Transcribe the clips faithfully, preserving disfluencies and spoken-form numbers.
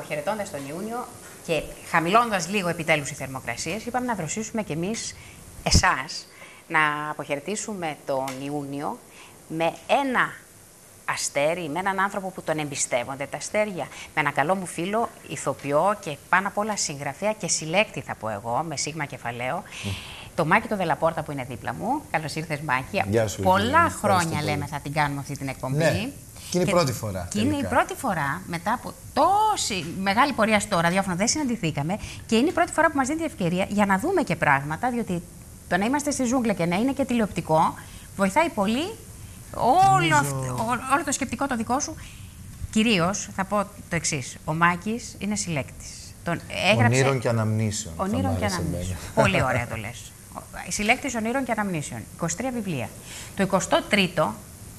αποχαιρετώντας τον Ιούνιο και χαμηλώνοντας λίγο επιτέλους οι θερμοκρασίες, είπαμε να δροσίσουμε κι εμείς εσάς να αποχαιρετήσουμε τον Ιούνιο με ένα αστέρι, με έναν άνθρωπο που τον εμπιστεύονται τα αστέρια. Με έναν καλό μου φίλο, ηθοποιό και πάνω απ' όλα συγγραφέα και συλλέκτη, θα πω εγώ, με σίγμα κεφαλαίο. Mm. Το Μάκη το Δελαπόρτα που είναι δίπλα μου. Καλώς ήρθες, Μάκη. Γεια σου, πολλά Λίζα, χρόνια λέμε θα την κάνουμε αυτή την εκπομπή. Ναι. Και είναι η πρώτη φορά. Και είναι η πρώτη φορά μετά από τόση μεγάλη πορεία στο ραδιόφωνο, δεν συναντηθήκαμε. Και είναι η πρώτη φορά που μας δίνει την ευκαιρία για να δούμε και πράγματα, διότι το να είμαστε στη ζούγκλα και να είναι και τηλεοπτικό βοηθάει πολύ. Όλο, αυτό, όλο το σκεπτικό το δικό σου. Κυρίως θα πω το εξής. Ο Μάκης είναι συλλέκτης. Τον έγραψε... Ονείρων και αναμνήσεων. Ονείρων και αναμνήσεων. Πολύ ωραία το λες. Συλλέκτης ονείρων και αναμνήσεων. είκοσι τρία βιβλία. Το εικοστό τρίτο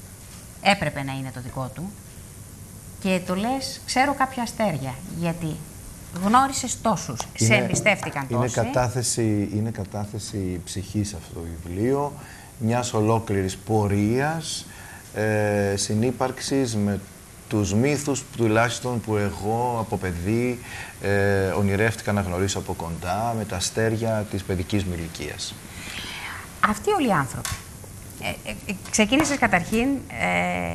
έπρεπε να είναι το δικό του. Και το λες, ξέρω κάποια αστέρια. Γιατί γνώρισες τόσους. Είναι, σε εμπιστεύτηκαν τόσοι. Είναι κατάθεση, είναι κατάθεση ψυχής αυτό το βιβλίο. Μιας ολόκληρης πορείας, ε, συνύπαρξης με τους μύθους τουλάχιστον που εγώ από παιδί ε, ονειρεύτηκα να γνωρίσω από κοντά, με τα αστέρια της παιδικής μου ηλικίας. Αυτοί όλοι οι άνθρωποι. Ε, ε, ξεκίνησες καταρχήν ε,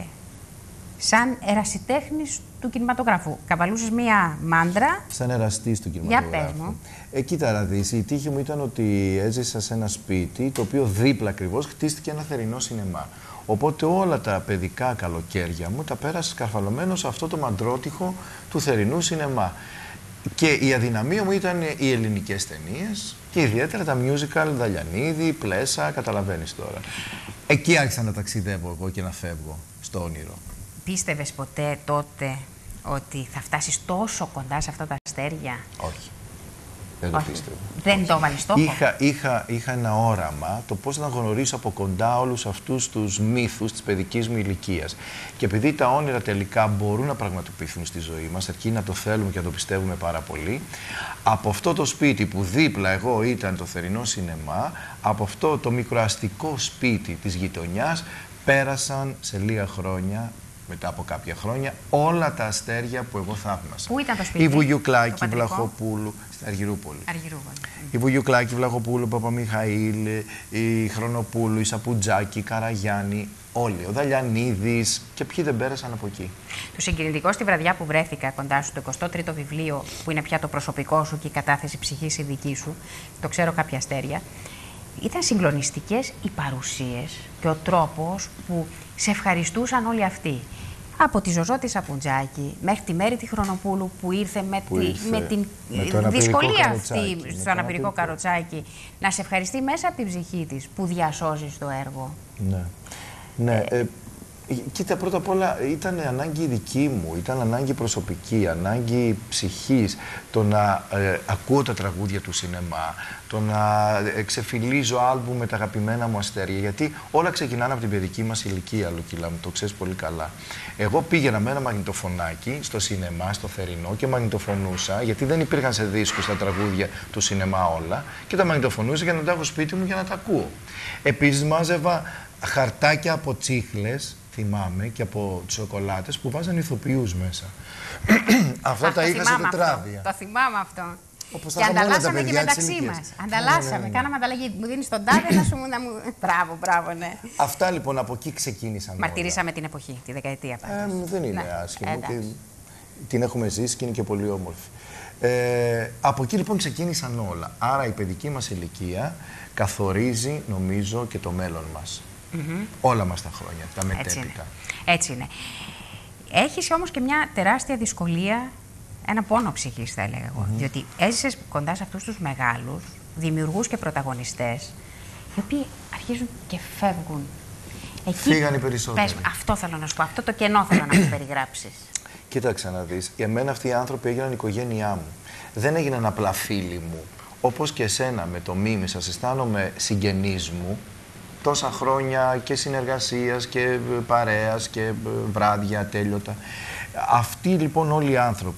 σαν ερασιτέχνης του κινηματογράφου. Καβαλούσες μία μάντρα. Σαν εραστής του κινηματογράφου. Για πες μου. Ε, κοίτα να δεις, η τύχη μου ήταν ότι έζησα σε ένα σπίτι το οποίο δίπλα ακριβώς χτίστηκε ένα θερινό σινεμά. Οπότε όλα τα παιδικά καλοκαίρια μου τα πέρασα σκαρφαλωμένο σε αυτό το μαντρότυχο του θερινού σινεμά. Και η αδυναμία μου ήταν οι ελληνικές ταινίες και ιδιαίτερα τα musical, Δαλιανίδη, Πλέσα, καταλαβαίνεις τώρα. Εκεί άρχισα να ταξιδεύω εγώ και να φεύγω στο όνειρο. Πίστευες ποτέ τότε ότι θα φτάσεις τόσο κοντά σε αυτά τα αστέρια? Όχι. Δεν το πίστευα. Δεν το βάλεις στόχο. Είχα, είχα, είχα ένα όραμα το πώς να γνωρίσω από κοντά όλους αυτούς τους μύθους της παιδικής μου ηλικίας. Και επειδή τα όνειρα τελικά μπορούν να πραγματοποιηθούν στη ζωή μας, αρκεί να το θέλουμε και να το πιστεύουμε πάρα πολύ, από αυτό το σπίτι που δίπλα εγώ ήταν το θερινό σινεμά, από αυτό το μικροαστικό σπίτι της γειτονιάς, πέρασαν σε λίγα χρόνια, μετά από κάποια χρόνια, όλα τα αστέρια που εγώ θαύμασα. Πού ήταν το σπίτι? Η Βουγιουκλάκη Βλαχοπούλου, στην Αργυρούπολη. Αργυρούπολη. Η Βουγιουκλάκη Βλαχοπούλου, Παπαμιχαήλ, η Χρονοπούλου, η Σαπουτζάκη, η Καραγιάννη, όλοι. Ο Δαλιανίδης και ποιοι δεν πέρασαν από εκεί. Το συγκινητικό στη βραδιά που βρέθηκα κοντά σου, το εικοστό τρίτο βιβλίο, που είναι πια το προσωπικό σου και η κατάθεση ψυχής η δική σου, το ξέρω κάποια αστέρια. Ήταν συγκλονιστικές οι παρουσίες και ο τρόπος που σε ευχαριστούσαν όλοι αυτοί. Από τη Ζωζό τη Σαπουτζάκη μέχρι τη Μέρη τη Χρονοπούλου που ήρθε με, που τη, ήρθε με την με δυσκολία αυτή στο αναπηρικό καροτσάκι να σε ευχαριστεί μέσα από την ψυχή της που διασώζεις το έργο. Ναι. Ναι. Ε, ε, κοίτα, πρώτα απ' όλα ήταν ανάγκη δική μου, ήταν ανάγκη προσωπική, ανάγκη ψυχής, το να ε, ακούω τα τραγούδια του σινεμά, το να ε, ξεφυλίζω άλμπουμ με τα αγαπημένα μου αστέρια, γιατί όλα ξεκινάνε από την παιδική μας ηλικία, Λουκίλα μου, το ξέρεις πολύ καλά. Εγώ πήγαινα με ένα μαγνητοφωνάκι στο σινεμά, στο θερινό και μαγνητοφωνούσα, γιατί δεν υπήρχαν σε δίσκους τα τραγούδια του σινεμά όλα, και τα μαγνητοφωνούσα για να τα έχω σπίτι μου για να τα ακούω. Επίσης μάζευα χαρτάκια από τσίχλες, θυμάμαι, και από σοκολάτες που βάζαν ηθοποιούς μέσα. Αυτά τα είχα σε τετράδια. Το θυμάμαι αυτό. Όπως και ανταλλάσσαμε και μεταξύ μας. Ανταλλάσσαμε, ναι, ναι, ναι. Κάναμε ανταλλαγή. Μου δίνεις τον τάδε να σου να μου. Μπράβο, μπράβο, ναι. Αυτά λοιπόν από εκεί ξεκίνησαν. Μαρτυρήσαμε όλα. την εποχή, τη δεκαετία πάντως. Ε, δεν είναι, ναι, άσχημο. Και την έχουμε ζήσει και είναι και πολύ όμορφη. Ε, από εκεί λοιπόν ξεκίνησαν όλα. Άρα η παιδική μας ηλικία καθορίζει, νομίζω, και το μέλλον μας. Mm-hmm. Όλα μας τα χρόνια, τα μετέπειτα. Έτσι είναι. Έτσι είναι. Έχεις όμως και μια τεράστια δυσκολία, ένα πόνο ψυχής θα έλεγα εγώ. Mm-hmm. Διότι έζησες κοντά σε αυτούς τους μεγάλους δημιουργούς και πρωταγωνιστές, οι οποίοι αρχίζουν και φεύγουν. Εκεί, φύγαν οι περισσότεροι. Πες, αυτό θέλω να σου πω, αυτό το κενό θέλω να μου περιγράψεις. Κοίταξε να δεις, για μένα αυτοί οι άνθρωποι έγιναν η οικογένειά μου. Δεν έγιναν απλά φίλοι μου. Όπως και εσένα με το Μίμη σας αισθάνομαι συγγενείς μου, τόσα χρόνια και συνεργασίας και παρέας και βράδια τέλειωτα. Αυτοί λοιπόν όλοι οι άνθρωποι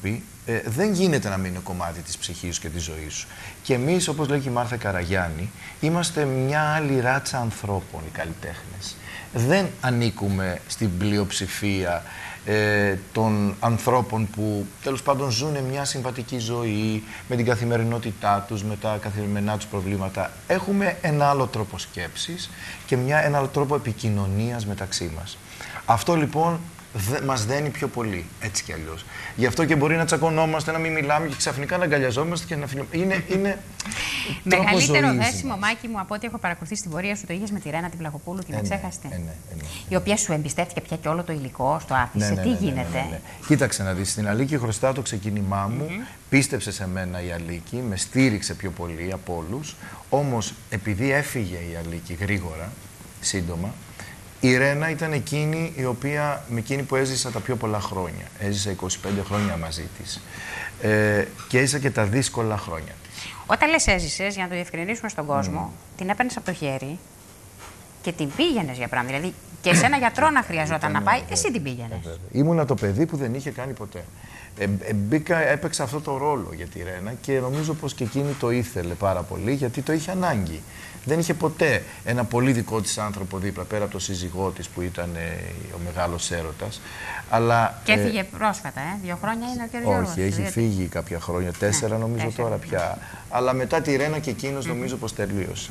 ε, δεν γίνεται να μην είναι κομμάτι της ψυχής σου και της ζωής σου. Και εμείς, όπως λέγει η Μάρθα Καραγιάννη, είμαστε μια άλλη ράτσα ανθρώπων οι καλλιτέχνες. Δεν ανήκουμε στην πλειοψηφία ε, των ανθρώπων που τέλος πάντων ζουν μια συμβατική ζωή με την καθημερινότητά τους, με τα καθημερινά τους προβλήματα. Έχουμε ένα άλλο τρόπο σκέψης και μια, ένα άλλο τρόπο επικοινωνίας μεταξύ μας. Αυτό λοιπόν δε, μας δένει πιο πολύ, έτσι κι αλλιώς. Γι' αυτό και μπορεί να τσακωνόμαστε, να μην μιλάμε και ξαφνικά να αγκαλιαζόμαστε και να φιλούμε. Είναι, είναι μεγαλύτερο δέσιμο, Μάκη μου, από ό,τι έχω παρακολουθήσει στην πορεία σου, το είχες με τη Ρένα την Πλαχοπούλου, την ε, ξέχαστε. Ε, ναι, ε, ναι. Η οποία σου εμπιστεύτηκε πια και όλο το υλικό, στο άφησε. Ναι, ναι, Τι ναι, ναι, γίνεται. Ναι, ναι, ναι. Κοίταξε να δεις, στην Αλίκη χρωστά το ξεκίνημά μου, mm-hmm. πίστεψε σε μένα η Αλίκη, με στήριξε πιο πολύ από όλους. Όμως, επειδή έφυγε η Αλίκη γρήγορα, σύντομα, η Ρένα ήταν εκείνη η οποία, με εκείνη που έζησα τα πιο πολλά χρόνια. Έζησα είκοσι πέντε χρόνια μαζί της. Ε, και έζησα και τα δύσκολα χρόνια της. Όταν λες έζησες, για να το διευκρινίσουμε στον κόσμο, mm. την έπαιρνες από το χέρι και την πήγαινες για πράγματα. Δηλαδή και σε ένα γιατρό να χρειαζόταν να πάει, εσύ την πήγαινες. Ήμουνα το παιδί που δεν είχε κάνει ποτέ. Ε, ε, μπήκα, έπαιξα αυτό το ρόλο για τη Ρένα και νομίζω πως και εκείνη το ήθελε πάρα πολύ, γιατί το είχε ανάγκη. Δεν είχε ποτέ ένα πολύ δικό της άνθρωπο δίπλα, πέρα από το σύζυγό της που ήταν ε, ο μεγάλος έρωτας. Αλλά, και έφυγε ε, πρόσφατα, ε, δύο χρόνια είναι ο κ. Γιώργος. Όχι, έχει δηλαδή φύγει κάποια χρόνια, τέσσερα ναι, νομίζω τέσσερα, τώρα πια. Αλλά μετά τη Ρένα και εκείνος mm-hmm. νομίζω πως τελείωσε.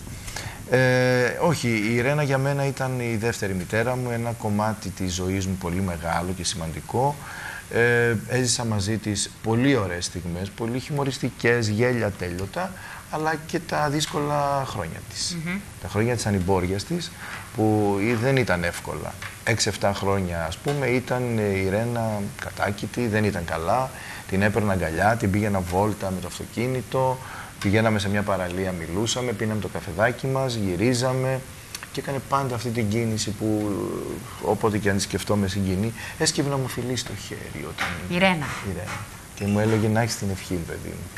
Ε, όχι, η Ρένα για μένα ήταν η δεύτερη μητέρα μου, ένα κομμάτι της ζωής μου πολύ μεγάλο και σημαντικό. Ε, έζησα μαζί της πολύ ωραίες στιγμές, πολύ χιουμοριστικές, γέλια τέλειωτα, αλλά και τα δύσκολα χρόνια της. Mm-hmm. Τα χρόνια της ανημπόριας της, που δεν ήταν εύκολα. έξι εφτά χρόνια, ας πούμε, ήταν η Ρένα κατάκητη, δεν ήταν καλά. Την έπαιρνα αγκαλιά, την πήγαινα βόλτα με το αυτοκίνητο, πηγαίναμε σε μια παραλία, μιλούσαμε, πίναμε το καφεδάκι μας, γυρίζαμε. Και έκανε πάντα αυτή την κίνηση που όποτε και αν σκεφτόμαι συγκινεί, έσκυβε να μου φιλήσει το χέρι όταν... Η Ρένα. Η Ρένα. Και μου έλεγε να έχεις την ευχή, παιδί μου.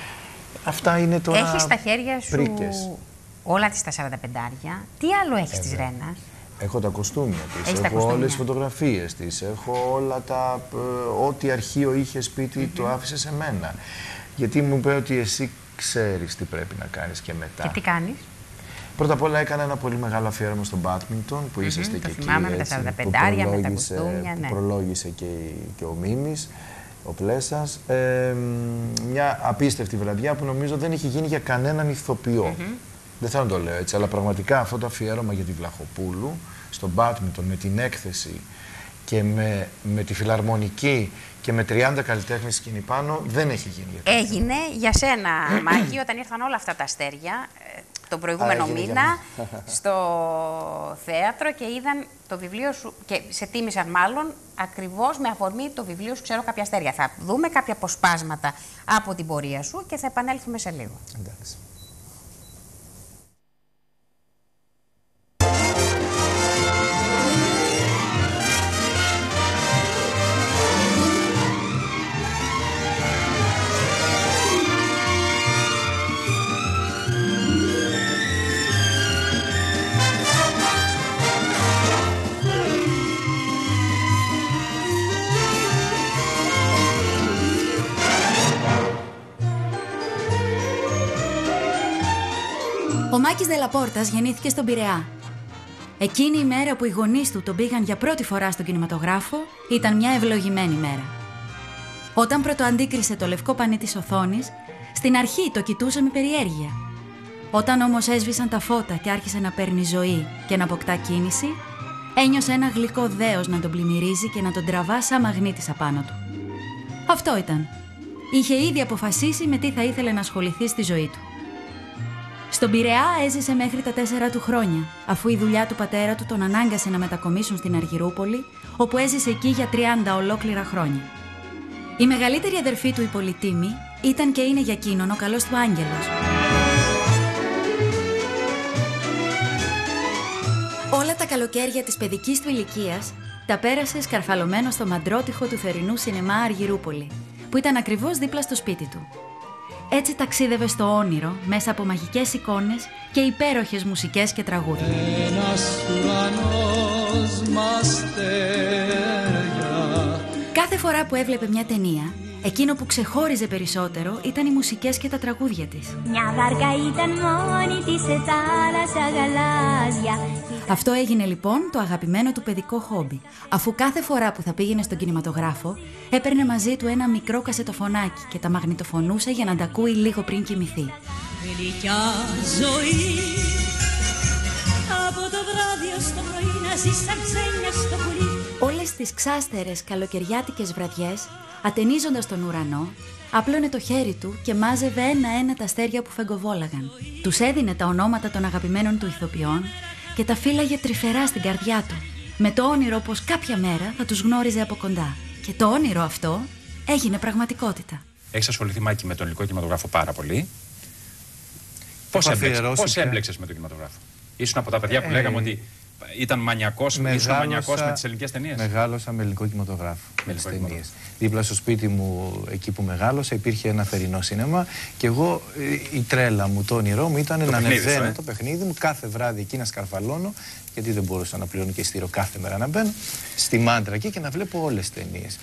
Αυτά είναι τώρα έχεις στα χέρια σου πρίκες. Όλα τις τα σαρανταπεντάρια. Τι άλλο έχεις ε, της Ρένας? Έχω τα κοστούμια της, έχεις έχω όλες τις φωτογραφίες της, έχω όλα τα... ό,τι αρχείο είχε σπίτι mm-hmm. το άφησε σε μένα. Γιατί μου είπε ότι εσύ ξέρεις τι πρέπει να κάνεις και μετά. Και τι κάνεις? Πρώτα απ' όλα έκανα ένα πολύ μεγάλο αφιέρωμα στο μπάντμιντον που mm-hmm, είσαστε και εκεί, θυμάμαι, με τα σαρανταπεντάρια, με τα κοστούμια, που ναι. προλόγησε και, και ο Μίμης, ο Πλέσας. Ε, μια απίστευτη βραδιά που νομίζω δεν είχε γίνει για κανέναν ηθοποιό. Mm-hmm. Δεν θέλω να το λέω έτσι, αλλά πραγματικά αυτό το αφιέρωμα για τη Βλαχοπούλου, στο μπάντμιντον, με την έκθεση και με, με τη φιλαρμονική και με τριάντα καλλιτέχνες σκηνή πάνω, δεν έχει γίνει. Έγινε για σένα, Μάκη, όταν ήρθαν όλα αυτά τα αστέρια, τον προηγούμενο Α, μήνα, στο θέατρο και είδαν το βιβλίο σου και σε τίμησαν μάλλον ακριβώς με αφορμή το βιβλίο σου «Ξέρω κάποια αστέρια». Θα δούμε κάποια αποσπάσματα από την πορεία σου και θα επανέλθουμε σε λίγο. Εντάξει. Ο Μάκης Δελαπόρτας γεννήθηκε στον Πειραιά. Εκείνη η μέρα που οι γονείς του τον πήγαν για πρώτη φορά στον κινηματογράφο ήταν μια ευλογημένη μέρα. Όταν πρωτοαντίκρισε το λευκό πανί της οθόνης, στην αρχή το κοιτούσε με περιέργεια. Όταν όμως έσβησαν τα φώτα και άρχισε να παίρνει ζωή και να αποκτά κίνηση, ένιωσε ένα γλυκό δέος να τον πλημμυρίζει και να τον τραβά σαν μαγνήτης απάνω του. Αυτό ήταν. Είχε ήδη αποφασίσει με τι θα ήθελε να ασχοληθεί στη ζωή του. Στον Πειραιά έζησε μέχρι τα τέσσερα του χρόνια, αφού η δουλειά του πατέρα του τον ανάγκασε να μετακομίσουν στην Αργυρούπολη, όπου έζησε εκεί για τριάντα ολόκληρα χρόνια. Η μεγαλύτερη αδερφή του, η Πολυτίμη, ήταν και είναι για εκείνον ο καλός του άγγελος. Όλα τα καλοκαίρια της παιδικής του ηλικίας τα πέρασε σκαρφαλωμένο στο μαντρότυχο του θερινού σινεμά Αργυρούπολη, που ήταν ακριβώς δίπλα στο σπίτι του. Έτσι ταξίδευε στο όνειρο μέσα από μαγικές εικόνες και υπέροχες μουσικές και τραγούδια. Κάθε φορά που έβλεπε μια ταινία, εκείνο που ξεχώριζε περισσότερο ήταν οι μουσικές και τα τραγούδια της. Μια βάρκα ήταν μόνη της σε θάλασσα γαλάζια. Αυτό έγινε λοιπόν το αγαπημένο του παιδικό χόμπι, αφού κάθε φορά που θα πήγαινε στον κινηματογράφο έπαιρνε μαζί του ένα μικρό κασετοφωνάκι και τα μαγνητοφωνούσε για να τα ακούει λίγο πριν κοιμηθεί. Γλυκιά ζωή, από το βράδυ ως το πρωί να ζεις σαν ξένια στο πουλί. Όλες τις ξάστερες καλοκαιριάτικες βραδιές, ατενίζοντας τον ουρανό, άπλωνε το χέρι του και μάζευε ένα-ένα τα αστέρια που φεγκοβόλαγαν. Τους έδινε τα ονόματα των αγαπημένων του ηθοποιών και τα φύλαγε τρυφερά στην καρδιά του, με το όνειρο πως κάποια μέρα θα τους γνώριζε από κοντά. Και το όνειρο αυτό έγινε πραγματικότητα. Έχεις ασχοληθεί, Μάκη, με τον ελληνικό κινηματογράφο πάρα πολύ. Πώς έμπλεξες, πώς έμπλεξες με τον κινηματογράφο? Ήσουν από τα παιδιά που ε, λέγαμε ότι ήταν μανιακός, ήσουν μανιακός με τις ελληνικές ταινίες. Μεγάλωσα με ελληνικό κινηματογράφο, με τις ταινίες. Δίπλα στο σπίτι μου, εκεί που μεγάλωσα, υπήρχε ένα θερινό σίνεμα και εγώ, η τρέλα μου, το όνειρό μου ήταν το να ανεβαίνω ε? το παιχνίδι μου κάθε βράδυ εκεί να σκαρφαλώνω, γιατί δεν μπορούσα να πληρώνω και ειστήριο κάθε μέρα να μπαίνω, στη Μάντρα εκεί και να βλέπω όλες τις ταινίες.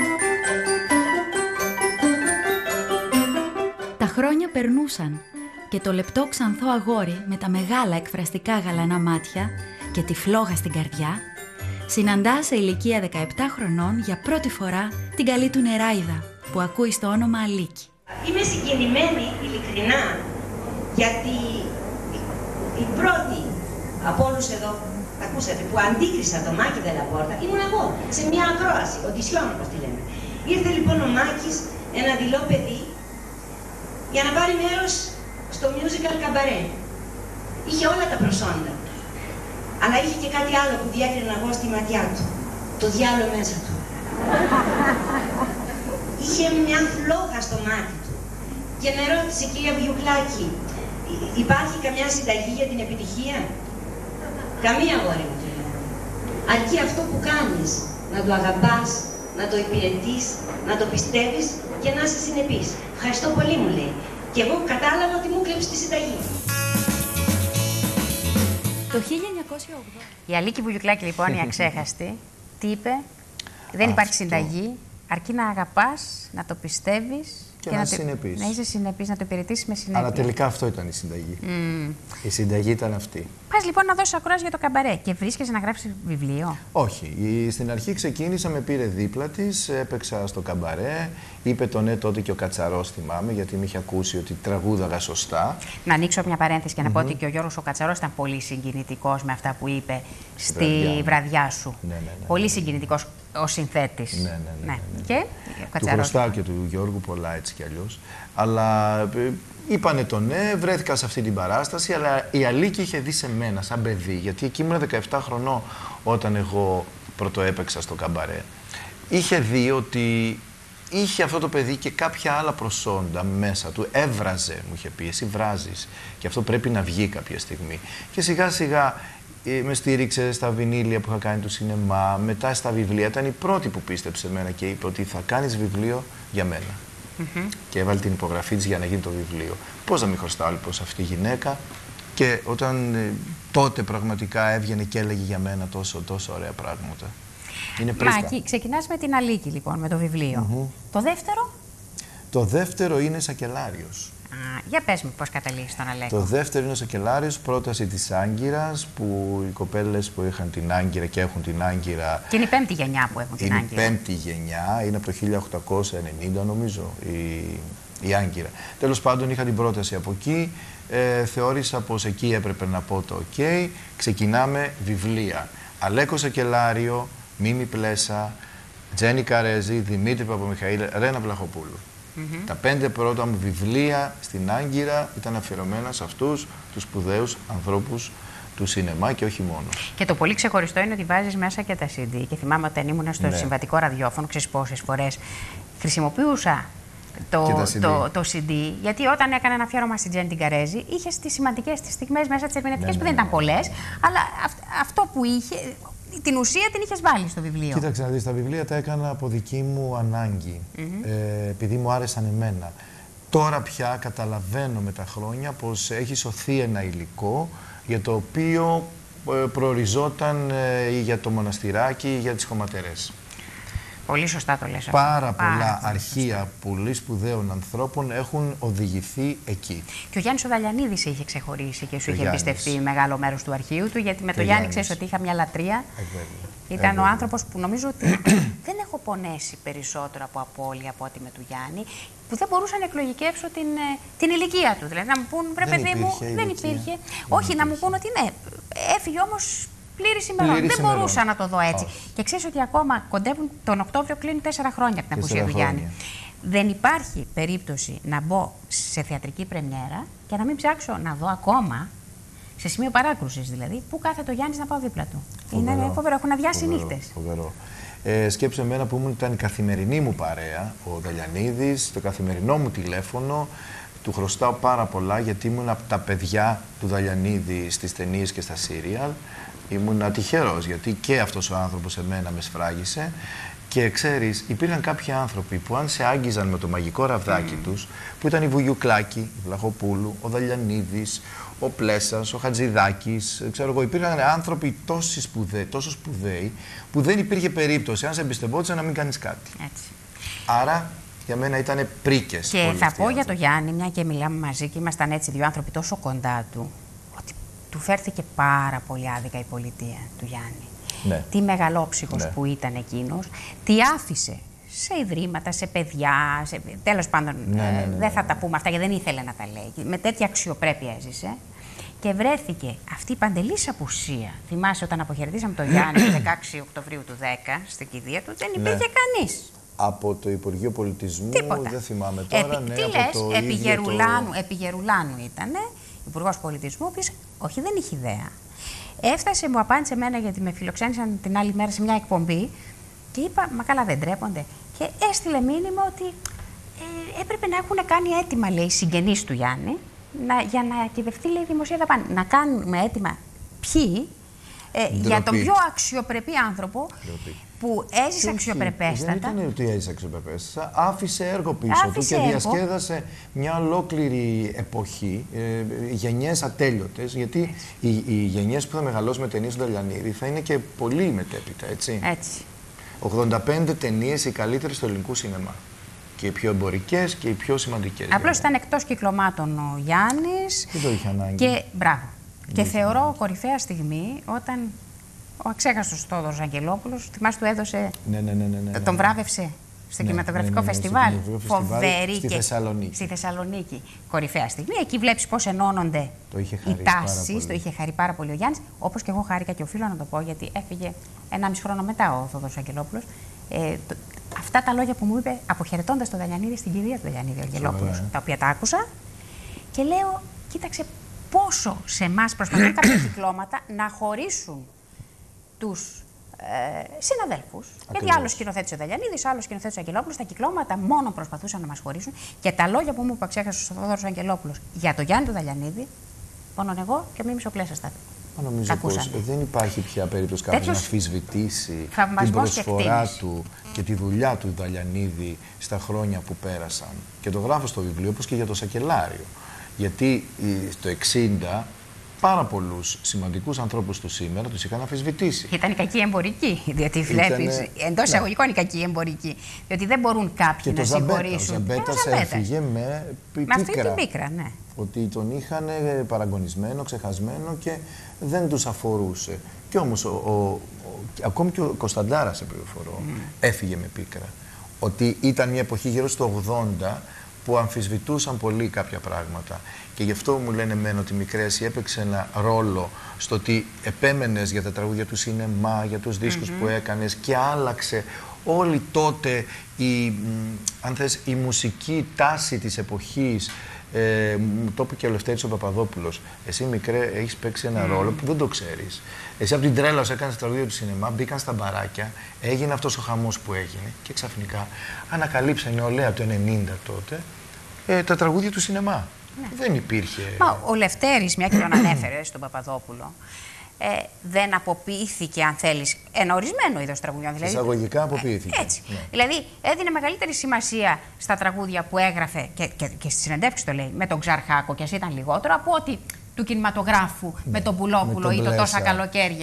Τα χρόνια περνούσαν και το λεπτό ξανθό αγόρι με τα μεγάλα εκφραστικά γαλανά μάτια και τη φλόγα στην καρδιά συναντά σε ηλικία δεκαεπτά χρονών για πρώτη φορά την καλή του νεράιδα που ακούει στο όνομα Αλίκη. Είμαι συγκινημένη ειλικρινά γιατί η πρώτη από όλους εδώ, ακούσατε, που αντίκρισα το Μάκη Δελαπόρτα ήμουν εγώ σε μια ακρόαση, οντισιόν όπως τη λέμε. Ήρθε λοιπόν ο Μάκης, ένα δειλό παιδί, για να πάρει μέρος στο musical Καμπαρέ. Είχε όλα τα προσόντα. Αλλά είχε και κάτι άλλο που διέκρινα εγώ στη ματιά του. Το διάλογο μέσα του. Είχε μια φλόγα στο μάτι του. Και με ρώτησε, κυρία Βιουκλάκη, υπάρχει καμιά συνταγή για την επιτυχία? Καμία, αγόρι μου, του λέω. Αρκεί αυτό που κάνεις, να το αγαπάς, να το υπηρετείς, να το πιστεύεις και να είσαι συνεπής. Ευχαριστώ πολύ, μου λέει. Και εγώ κατάλαβα ότι μου κλέψει τη συνταγή. Το χίλια εννιακόσια ογδόντα. Η Αλίκη Βουγιουκλάκη, λοιπόν, η αξέχαστη, τι είπε? Δεν υπάρχει αυτό. Συνταγή, αρκεί να αγαπάς, να το πιστεύεις και, και να, να, συνεπείς. να είσαι συνεπής, να το υπηρετήσεις με συνέπεια. Αλλά τελικά αυτό ήταν η συνταγή. Mm. Η συνταγή ήταν αυτή. Πας λοιπόν να δώσεις ακρόαση για το Καμπαρέ και βρίσκεσαι να γράψεις βιβλίο? Όχι. Στην αρχή ξεκίνησα, με πήρε δίπλα της, έπαιξα στο Καμπαρέ. Είπε το ναι τότε και ο Κατσαρός, θυμάμαι, γιατί με είχε ακούσει ότι τραγούδαγα σωστά. Να ανοίξω μια παρένθεση και να mm-hmm. πω ότι και ο Γιώργος ο Κατσαρός ήταν πολύ συγκινητικός με αυτά που είπε στη βραδιά, βραδιά σου. Ναι, ναι, ναι, πολύ συγκινητικός ο συνθέτης. Ναι, ναι, ναι, ναι, ναι, ναι. Και ο Κατσαρός. Του χρωστάω και του Γιώργου πολλά έτσι κι αλλιώς. Αλλά είπανε το ναι, βρέθηκα σε αυτή την παράσταση, αλλά η Αλίκη είχε δει σε μένα σαν παιδί, γιατί εκεί ήμουν δεκαεπτά χρονών όταν εγώ πρωτοέπαιξα στο Καμπαρέ. Είχε δει ότι είχε αυτό το παιδί και κάποια άλλα προσόντα μέσα του. Έβραζε, μου είχε πει, εσύ βράζεις και αυτό πρέπει να βγει κάποια στιγμή. Και σιγά σιγά με στήριξε στα βινίλια που είχα κάνει του σινεμά, μετά στα βιβλία. Ήταν η πρώτη που πίστεψε εμένα και είπε ότι θα κάνεις βιβλίο για μένα. Mm-hmm. Και έβαλε την υπογραφή της για να γίνει το βιβλίο. Πώς να μην χρωστάω λοιπόν σε αυτή τη γυναίκα? Και όταν ε, τότε πραγματικά έβγαινε και έλεγε για μένα τόσο, τόσο ωραία πράγματα. Είναι πρίστα. Μάκη, ξεκινάς με την Αλίκη λοιπόν, με το βιβλίο. Mm-hmm. Το δεύτερο? Το δεύτερο είναι Σακελάριος. Α, για πες μου πώς καταλήγεις στον Αλέκο. Το δεύτερο είναι ο Σακελάριος, πρόταση της Άγκυρας, που οι κοπέλες που είχαν την Άγκυρα και έχουν την Άγκυρα. Και είναι η πέμπτη γενιά που έχουν την είναι Άγκυρα. Είναι η πέμπτη γενιά, είναι από το χίλια οκτακόσια ενενήντα νομίζω η, η Άγκυρα. Τέλος πάντων είχα την πρόταση από εκεί, ε, θεώρησα πως εκεί έπρεπε να πω το ok, ξεκινάμε βιβλία. Αλέκο Σακελάριο, Μίμη Πλέσα, Τζένι Καρέζη, Δημήτρη Παπαμιχαήλ, Ρένα Βλαχοπούλου. Mm-hmm. Τα πέντε πρώτα μου βιβλία στην Άγκυρα ήταν αφιερωμένα σε αυτούς τους σπουδαίους ανθρώπους του σινεμά και όχι μόνο. Και το πολύ ξεχωριστό είναι ότι βάζεις μέσα και τα σι ντι. Και θυμάμαι όταν ήμουν στο ναι. συμβατικό ραδιόφωνο, ξέρεις πόσες φορές χρησιμοποιούσα το, το, το σι ντι, γιατί όταν έκανα ένα αφιέρωμα στην Τζένι Καρέζη, είχε τις σημαντικές τις στιγμές μέσα, τις ερμηνευτικές, ναι, ναι, που δεν ήταν πολλές, αλλά αυ, αυτό που είχε. Την ουσία την είχες βάλει στο βιβλίο. Κοίταξε να δεις, τα βιβλία τα έκανα από δική μου ανάγκη, mm-hmm. ε, επειδή μου άρεσαν εμένα. Τώρα πια καταλαβαίνω με τα χρόνια πως έχει σωθεί ένα υλικό για το οποίο ε, προοριζόταν ε, για το μοναστηράκι ή για τις χωματερές. Πολύ σωστά το λες. Πάρα πολλά Πάρα αρχεία σωστά. πολύ σπουδαίων ανθρώπων έχουν οδηγηθεί εκεί. Και ο Γιάννης ο Δαλιανίδης είχε ξεχωρίσει και σου είχε εμπιστευτεί μεγάλο μέρος του αρχείου του, γιατί με τον Γιάννη ξέρεις ότι είχα μια λατρεία. Εγβέλεια. Ήταν Εγβέλεια. ο άνθρωπος που νομίζω ότι δεν έχω πονέσει περισσότερο από απώλεια από ότι με του Γιάννη, που δεν μπορούσα να εκλογικεύσω την, την ηλικία του. Δηλαδή να μου πούν, βρε παιδί μου, δεν υπήρχε. Όχι, να μου πούν ότι ναι, έφυγε όμως. Πλήρης ημερών. Δεν μπορούσα να το δω έτσι. Oh. Και ξέρεις ότι ακόμα κοντεύουν τον Οκτώβριο, κλείνουν τέσσερα χρόνια από την απουσία του Γιάννη. Δεν υπάρχει περίπτωση να μπω σε θεατρική πρεμιέρα και να μην ψάξω να δω ακόμα, σε σημείο παράκρουσης δηλαδή, πού κάθεται ο Γιάννης να πάω δίπλα του. Φοβερό. Είναι φοβερό, έχουν αδειάσει νύχτες. Φοβερό. Ε, σκέψε εμένα που ήμουν, ήταν η καθημερινή μου παρέα, ο Δαλιανίδης, το καθημερινό μου τηλέφωνο. Του χρωστάω πάρα πολλά γιατί ήμουν από τα παιδιά του Δαλιανίδη στις ταινίες και στα σύριαλ. Ήμουν τυχερός, γιατί και αυτός ο άνθρωπος εμένα με σφράγισε. Και ξέρεις, υπήρχαν κάποιοι άνθρωποι που αν σε άγγιζαν με το μαγικό ραβδάκι mm. τους, που ήταν η Βουγιουκλάκη, η Βλαχοπούλου, ο Δαλιανίδης, ο Πλέσας, ο Χατζηδάκης, ξέρω εγώ, υπήρχαν άνθρωποι τόσο σπουδαίοι, τόσο σπουδαίοι, που δεν υπήρχε περίπτωση, αν σε εμπιστευόντουσαν, να μην κάνεις κάτι. Έτσι. Άρα, για μένα ήταν πρίκες. Και θα πω για τον Γιάννη, μια και μιλάμε μαζί και ήμασταν έτσι δύο άνθρωποι τόσο κοντά του, ότι του φέρθηκε πάρα πολύ άδικα η πολιτεία του Γιάννη. Ναι. Τι μεγαλόψυχος ναι. που ήταν εκείνος, τι άφησε σε ιδρύματα, σε παιδιά, σε... τέλος πάντων ναι, ναι, ναι, ναι, δεν θα τα πούμε αυτά γιατί δεν ήθελε να τα λέει. Με τέτοια αξιοπρέπεια έζησε και βρέθηκε αυτή η παντελής απουσία. Θυμάσαι όταν αποχαιρετήσαμε τον Γιάννη δεκαέξι Οκτωβρίου του δέκα στην κηδεία του, δεν υπήρχε ναι. κανείς. Από το Υπουργείο Πολιτισμού, Τίποτα. δεν θυμάμαι τώρα. Επί, ναι, τι από λες, το επί ίδιο Γερουλάνου, το... επί Γερουλάνου ήτανε, Υπουργός Πολιτισμού, που όχι δεν είχε ιδέα. Έφτασε, μου απάντησε εμένα γιατί με φιλοξένησαν την άλλη μέρα σε μια εκπομπή και είπα, μα καλά δεν τρέπονται. Και έστειλε μήνυμα ότι ε, έπρεπε να έχουν κάνει έτοιμα, λέει, οι συγγενείς του Γιάννη, να, για να κυδευτεί, λέει, δημοσία δαπάνη. Να κάνουμε έτοιμα ποιοι, ε, για τον πιο αξιοπρεπή άνθρωπο, Ντροπή. που έζησε αξιοπρεπέστατα. Δεν ήταν ότι έζησε αξιοπρεπέστατα, άφησε έργο πίσω άφησε του και έργο. διασκέδασε μια ολόκληρη εποχή, ε, γενιές ατέλειωτες, γιατί οι, οι γενιές που θα μεγαλώσουν με ταινίες του Δαλιανίδη θα είναι και πολύ μετέπειτα, έτσι. έτσι. ογδόντα πέντε ταινίες οι καλύτερες στο ελληνικό σινεμά. Και οι πιο εμπορικές και οι πιο σημαντικές. Απλώς ήταν εκτός κυκλωμάτων ο Γιάννης. Δεν το είχε ανάγκη. Και μπράβο. Και θεωρώ κορυφαία στιγμή όταν ο αξέχαστος Θόδωρος Αγγελόπουλος, θυμάσαι, του έδωσε, ναι, ναι, ναι, ναι, ναι, τον βράβευσε στο ναι, κινηματογραφικό ναι, ναι, ναι, φεστιβάλ. Φοβερή στη και Θεσσαλονίκη. Στη Θεσσαλονίκη. Κορυφαία στιγμή. Εκεί βλέπεις πώς ενώνονται οι τάσεις. Το είχε χαρεί πάρα πολύ ο Γιάννης. Όπως και εγώ χάρηκα και οφείλω να το πω, γιατί έφυγε ενάμιση χρόνο μετά ο Θόδωρος Αγγελόπουλος. Ε, το, αυτά τα λόγια που μου είπε αποχαιρετώντας τον Δαλιανίδη στην κηδεία του Δαλιανίδη ο Αγγελόπουλος, τα οποία τα άκουσα και λέω, κοίταξε πόσο σε εμάς προσπαθούν κάποια κυκλώματα να χωρίσουν τους ε, συναδέλφους. Γιατί άλλος σκηνοθέτης ο Δαλιανίδης, άλλος σκηνοθέτης ο Αγγελόπουλος, τα κυκλώματα μόνο προσπαθούσαν να μας χωρίσουν και τα λόγια που μου είπε ξέχασε ο Θόδωρος Αγγελόπουλος για τον Γιάννη του Δαλιανίδη, πόνον εγώ και μίμης ο Πλέσας τα Νομίζω πως δεν υπάρχει πια περίπτωση κάποιος να αμφισβητήσει την προσφορά του και τη δουλειά του Δαλιανίδη στα χρόνια που πέρασαν. Και το γράφω στο βιβλίο, όπως και για το Σακελάριο. Γιατί το εξήντα πάρα πολλούς σημαντικούς ανθρώπους του σήμερα τους είχαν αμφισβητήσει. Ήταν η κακή εμπορική, διότι βλέπεις, εντός εισαγωγικών η κακή εμπορική. Διότι δεν μπορούν κάποιοι να συγχωρήσουν. Ο Ζαμπέτας έφυγε με πίκρα. Με αυτή την πίκρα, ναι. Ότι τον είχαν παραγωνισμένο, ξεχασμένο και δεν τους αφορούσε. Και όμως, ο, ο, ο, ακόμη και ο Κωνσταντάρας, σε πληροφορώ, mm. έφυγε με πίκρα. Ότι ήταν μια εποχή γύρω στο ογδόντα που αμφισβητούσαν πολύ κάποια πράγματα. Και γι' αυτό μου λένε εμένα ότι η Μικρέση έπαιξε ένα ρόλο στο ότι επέμενες για τα τραγούδια του σινεμά, για τους δίσκους mm-hmm. που έκανες και άλλαξε όλη τότε η, αν θες, η μουσική τάση της εποχής. Ε, το είπε και ο Λευτέρης ο Παπαδόπουλος. Εσύ, Μικρέ, έχεις παίξει ένα mm. ρόλο που δεν το ξέρεις. Εσύ από την τρέλα σου έκανες τραγούδια του σινεμά, μπήκαν στα μπαράκια, έγινε αυτός ο χαμός που έγινε και ξαφνικά ανακαλύψαν η νεολαία του ενενήντα τότε ε, τα τραγούδια του σινεμά. Ναι. Δεν υπήρχε. Μα ο Λευτέρης, μια και τον ανέφερε στον Παπαδόπουλο, ε, δεν αποποιήθηκε, αν θέλεις, ένα ορισμένο είδος τραγουδιών. Δηλαδή, εισαγωγικά αποποιήθηκε. Ε, έτσι. Ναι. Δηλαδή, έδινε μεγαλύτερη σημασία στα τραγούδια που έγραφε και, και, και στις συνεντεύξεις το λέει, με τον Ξαρχάκο, και ας ήταν λιγότερο, από ότι του κινηματογράφου ναι. με τον Πουλόπουλο με τον ή το Τόσα Καλοκαίρια.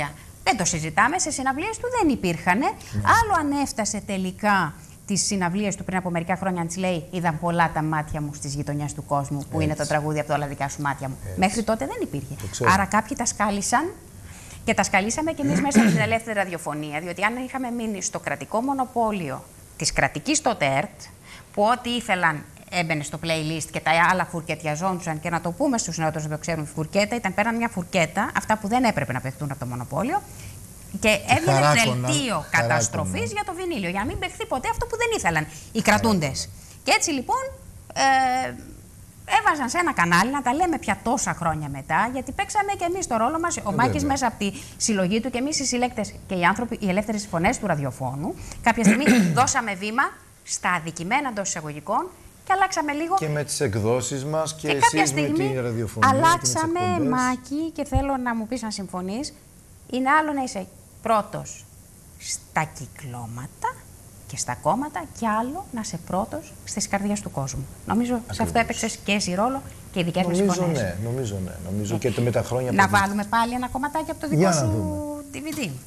δεν το συζητάμε, σε συναυλίες του δεν υπήρχαν. Ναι. Άλλο αν έφτασε τελικά τις συναυλίες του πριν από μερικά χρόνια, αν τις λέει, είδαν πολλά τα μάτια μου στις γειτονιές του κόσμου, που έτσι είναι το τραγούδι από το όλα δικά σου μάτια μου. Έτσι. Μέχρι τότε δεν υπήρχε. Άρα κάποιοι τα σκάλισαν και τα σκαλίσαμε κι εμείς μέσα από την ελεύθερη ραδιοφωνία, διότι αν είχαμε μείνει στο κρατικό μονοπόλιο της κρατικής τότε ΕΡΤ, που ό,τι ήθελαν έμπαινε στο playlist και τα άλλα φουρκετιαζόντουσαν, και να το πούμε στους νεότερους να το ξέρουν, φουρκέτα ήταν πέραν μια φουρκέτα, αυτά που δεν έπρεπε να παιχτούν από το μονοπόλιο. Και έβγαινε δελτίο καταστροφής για το βινίλιο, για να μην παιχθεί ποτέ αυτό που δεν ήθελαν οι κρατούντες. Και έτσι λοιπόν ε, έβαζαν σε ένα κανάλι, να τα λέμε πια τόσα χρόνια μετά, γιατί παίξαμε και εμείς το ρόλο μας, ο Μάκης μέσα από τη συλλογή του και εμείς οι συλλέκτες και οι άνθρωποι, οι ελεύθερες φωνές του ραδιοφώνου. Κάποια στιγμή δώσαμε βήμα στα αδικημένα εντός εισαγωγικών και αλλάξαμε λίγο. Και με τις εκδόσεις μας και, και εσείς με τη ραδιοφωνία. Αλλάξαμε, Μάκη, και θέλω να μου πεις αν συμφωνείς, είναι άλλο να είσαι πρώτος στα κυκλώματα και στα κόμματα, και άλλο να είσαι πρώτος στις καρδιές του κόσμου. Νομίζω ακριβώς. Σε αυτό έπαιξες και εσύ ρόλο και οι δικές μας φωνές. Νομίζω ναι, νομίζω ναι. Νομίζω ναι. Και με τα χρόνια να βάλουμε πάλι ένα κομματάκι από το δικό σου ντι βι ντι.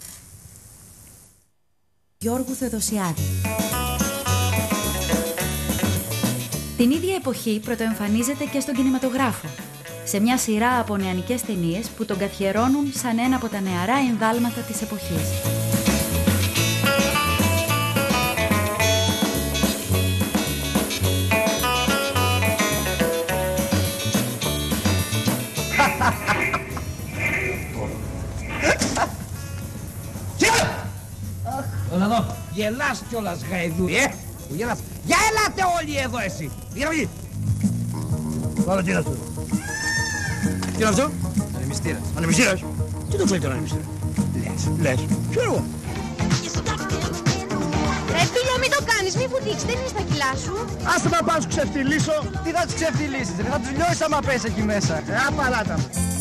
Γιώργου Θεοδοσιάδη. Την ίδια εποχή πρωτοεμφανίζεται και στον κινηματογράφο, σε μια σειρά από νεανικές ταινίες που τον καθιερώνουν σαν ένα από τα νεαρά ενδάλματα της εποχής. Έλα εδώ, γελάς κιόλας γαϊδούρι, ε! Γελάς. Για ελάτε όλοι εδώ εσύ! Για να Βάλε τι είναι αυτό. Τι είναι αυτό? Ανεμιστήρας. Ανεμιστήρας? Τι το ξέρει τον ανεμιστήρα? Λες, λες. Ξέρω εγώ. Ρε φίλο, μην το κάνεις, μη βουτήξεις, δεν είναι στα κιλά σου. Άστε να πάω σου ξεφτυλίσω. Τι θα τους ξεφτυλίσεις, ρε, θα τους λιώσεις άμα πες εκεί μέσα. Ε, απαλάτα.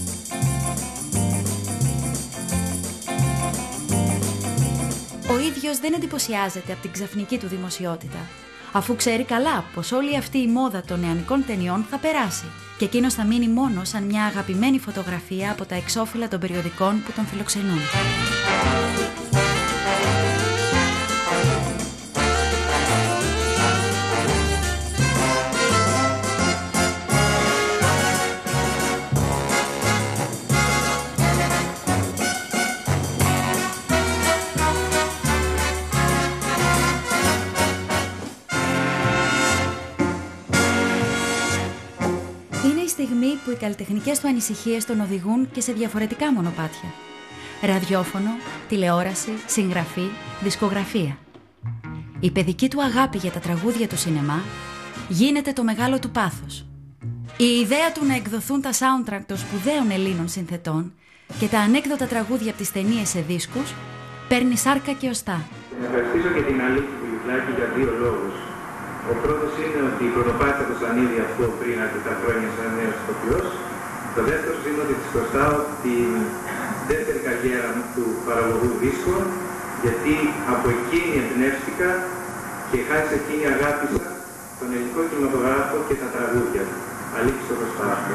Ο ίδιος δεν εντυπωσιάζεται από την ξαφνική του δημοσιότητα, αφού ξέρει καλά πως όλη αυτή η μόδα των νεανικών ταινιών θα περάσει και εκείνος θα μείνει μόνο σαν μια αγαπημένη φωτογραφία από τα εξώφυλλα των περιοδικών που τον φιλοξενούν. Στιγμή που οι καλλιτεχνικές του ανησυχίες τον οδηγούν και σε διαφορετικά μονοπάτια. Ραδιόφωνο, τηλεόραση, συγγραφή, δισκογραφία. Η παιδική του αγάπη για τα τραγούδια του σινεμά γίνεται το μεγάλο του πάθος. Η ιδέα του να εκδοθούν τα soundtrack των σπουδαίων Ελλήνων συνθετών και τα ανέκδοτα τραγούδια από τις ταινίες σε δίσκους παίρνει σάρκα και οστά. Ευχαριστήσω και την Αλίκη Πουλικλάκη για δύο λόγους. Ο πρώτος είναι ότι πρωτοπάτησα το σανίδι αυτό πριν αρκετά χρόνια σαν νέος ηθοποιός. Το δεύτερο είναι ότι της χρωστάω την δεύτερη καριέρα μου του παραγωγού δίσκων, γιατί από εκείνη εμπνεύστηκα και χάρη σε εκείνη αγάπησα τον ελληνικό κινηματογράφο και τα τραγούδια του. Αλήθεια το χρωστάω αυτό.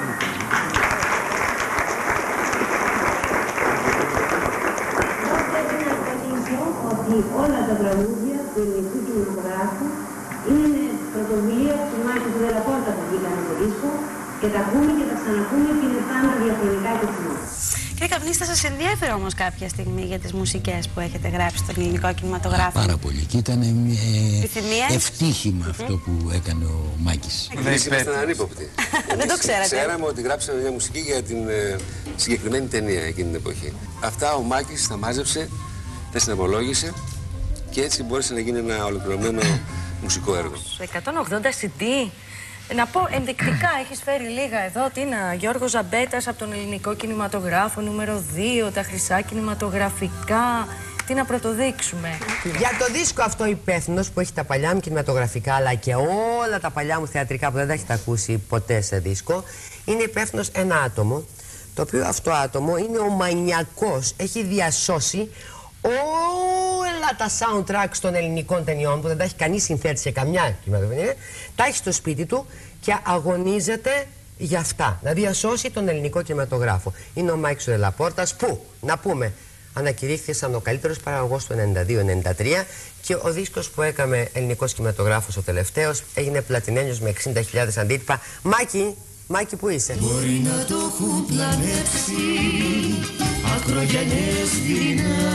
Ότι όλα τα τραγούδια του ελληνικού κινηματογράφου είναι πρωτοβουλία του Μάκη του Δελαπόρτα που βγήκαμε στο δίσκο και τα ακούμε και τα ξανακούμε και είναι πάντα διαφορετικά και θυμό. Κύριε Καπνίστα, σας ενδιέφερε όμως κάποια στιγμή για τις μουσικές που έχετε γράψει στον ελληνικό κινηματογράφο? Πάρα πολύ. Και ήταν ε, ευτύχημα mm -hmm. αυτό που έκανε ο Μάκης. Εμείς ήμασταν ανύποπτοι. Δεν το ξέρατε. Ξέραμε ότι γράψαμε μια μουσική για την ε, συγκεκριμένη ταινία εκείνη την εποχή. Αυτά ο Μάκης τα μάζεψε, τα συναμολόγησε και έτσι μπόρεσε να γίνει ένα ολοκληρωμένο μουσικό έργο. εκατόν ογδόντα σι ντι. Να πω ενδεικτικά, έχεις φέρει λίγα εδώ. Τι είναι, Γιώργος Ζαμπέτας από τον ελληνικό κινηματογράφο νούμερο δύο, τα χρυσά κινηματογραφικά. Τι να πρωτοδείξουμε. Για το δίσκο αυτό υπεύθυνος που έχει τα παλιά μου κινηματογραφικά αλλά και όλα τα παλιά μου θεατρικά που δεν τα έχετε ακούσει ποτέ σε δίσκο, είναι υπεύθυνος ένα άτομο, το οποίο αυτό άτομο είναι ο μανιακός. Έχει διασώσει όλα τα soundtracks των ελληνικών ταινιών που δεν τα έχει κανεί συνθέτη σε καμιά κινηματογραφία, τα έχει στο σπίτι του και αγωνίζεται για αυτά, να διασώσει τον ελληνικό κινηματογράφο. Είναι ο Μάκης ο Δελαπόρτας που, να πούμε, ανακηρύχθηκε σαν ο καλύτερος παραγωγός του ενενήντα δύο ενενήντα τρία και ο δίσκος που έκαμε ελληνικός κινηματογράφος ο τελευταίος έγινε πλατινένιος με εξήντα χιλιάδες αντίτυπα. Μάκη, Μάκη, πού είσαι? Μπορεί να το έχουν πλανέψει ακρογιανιές δεινά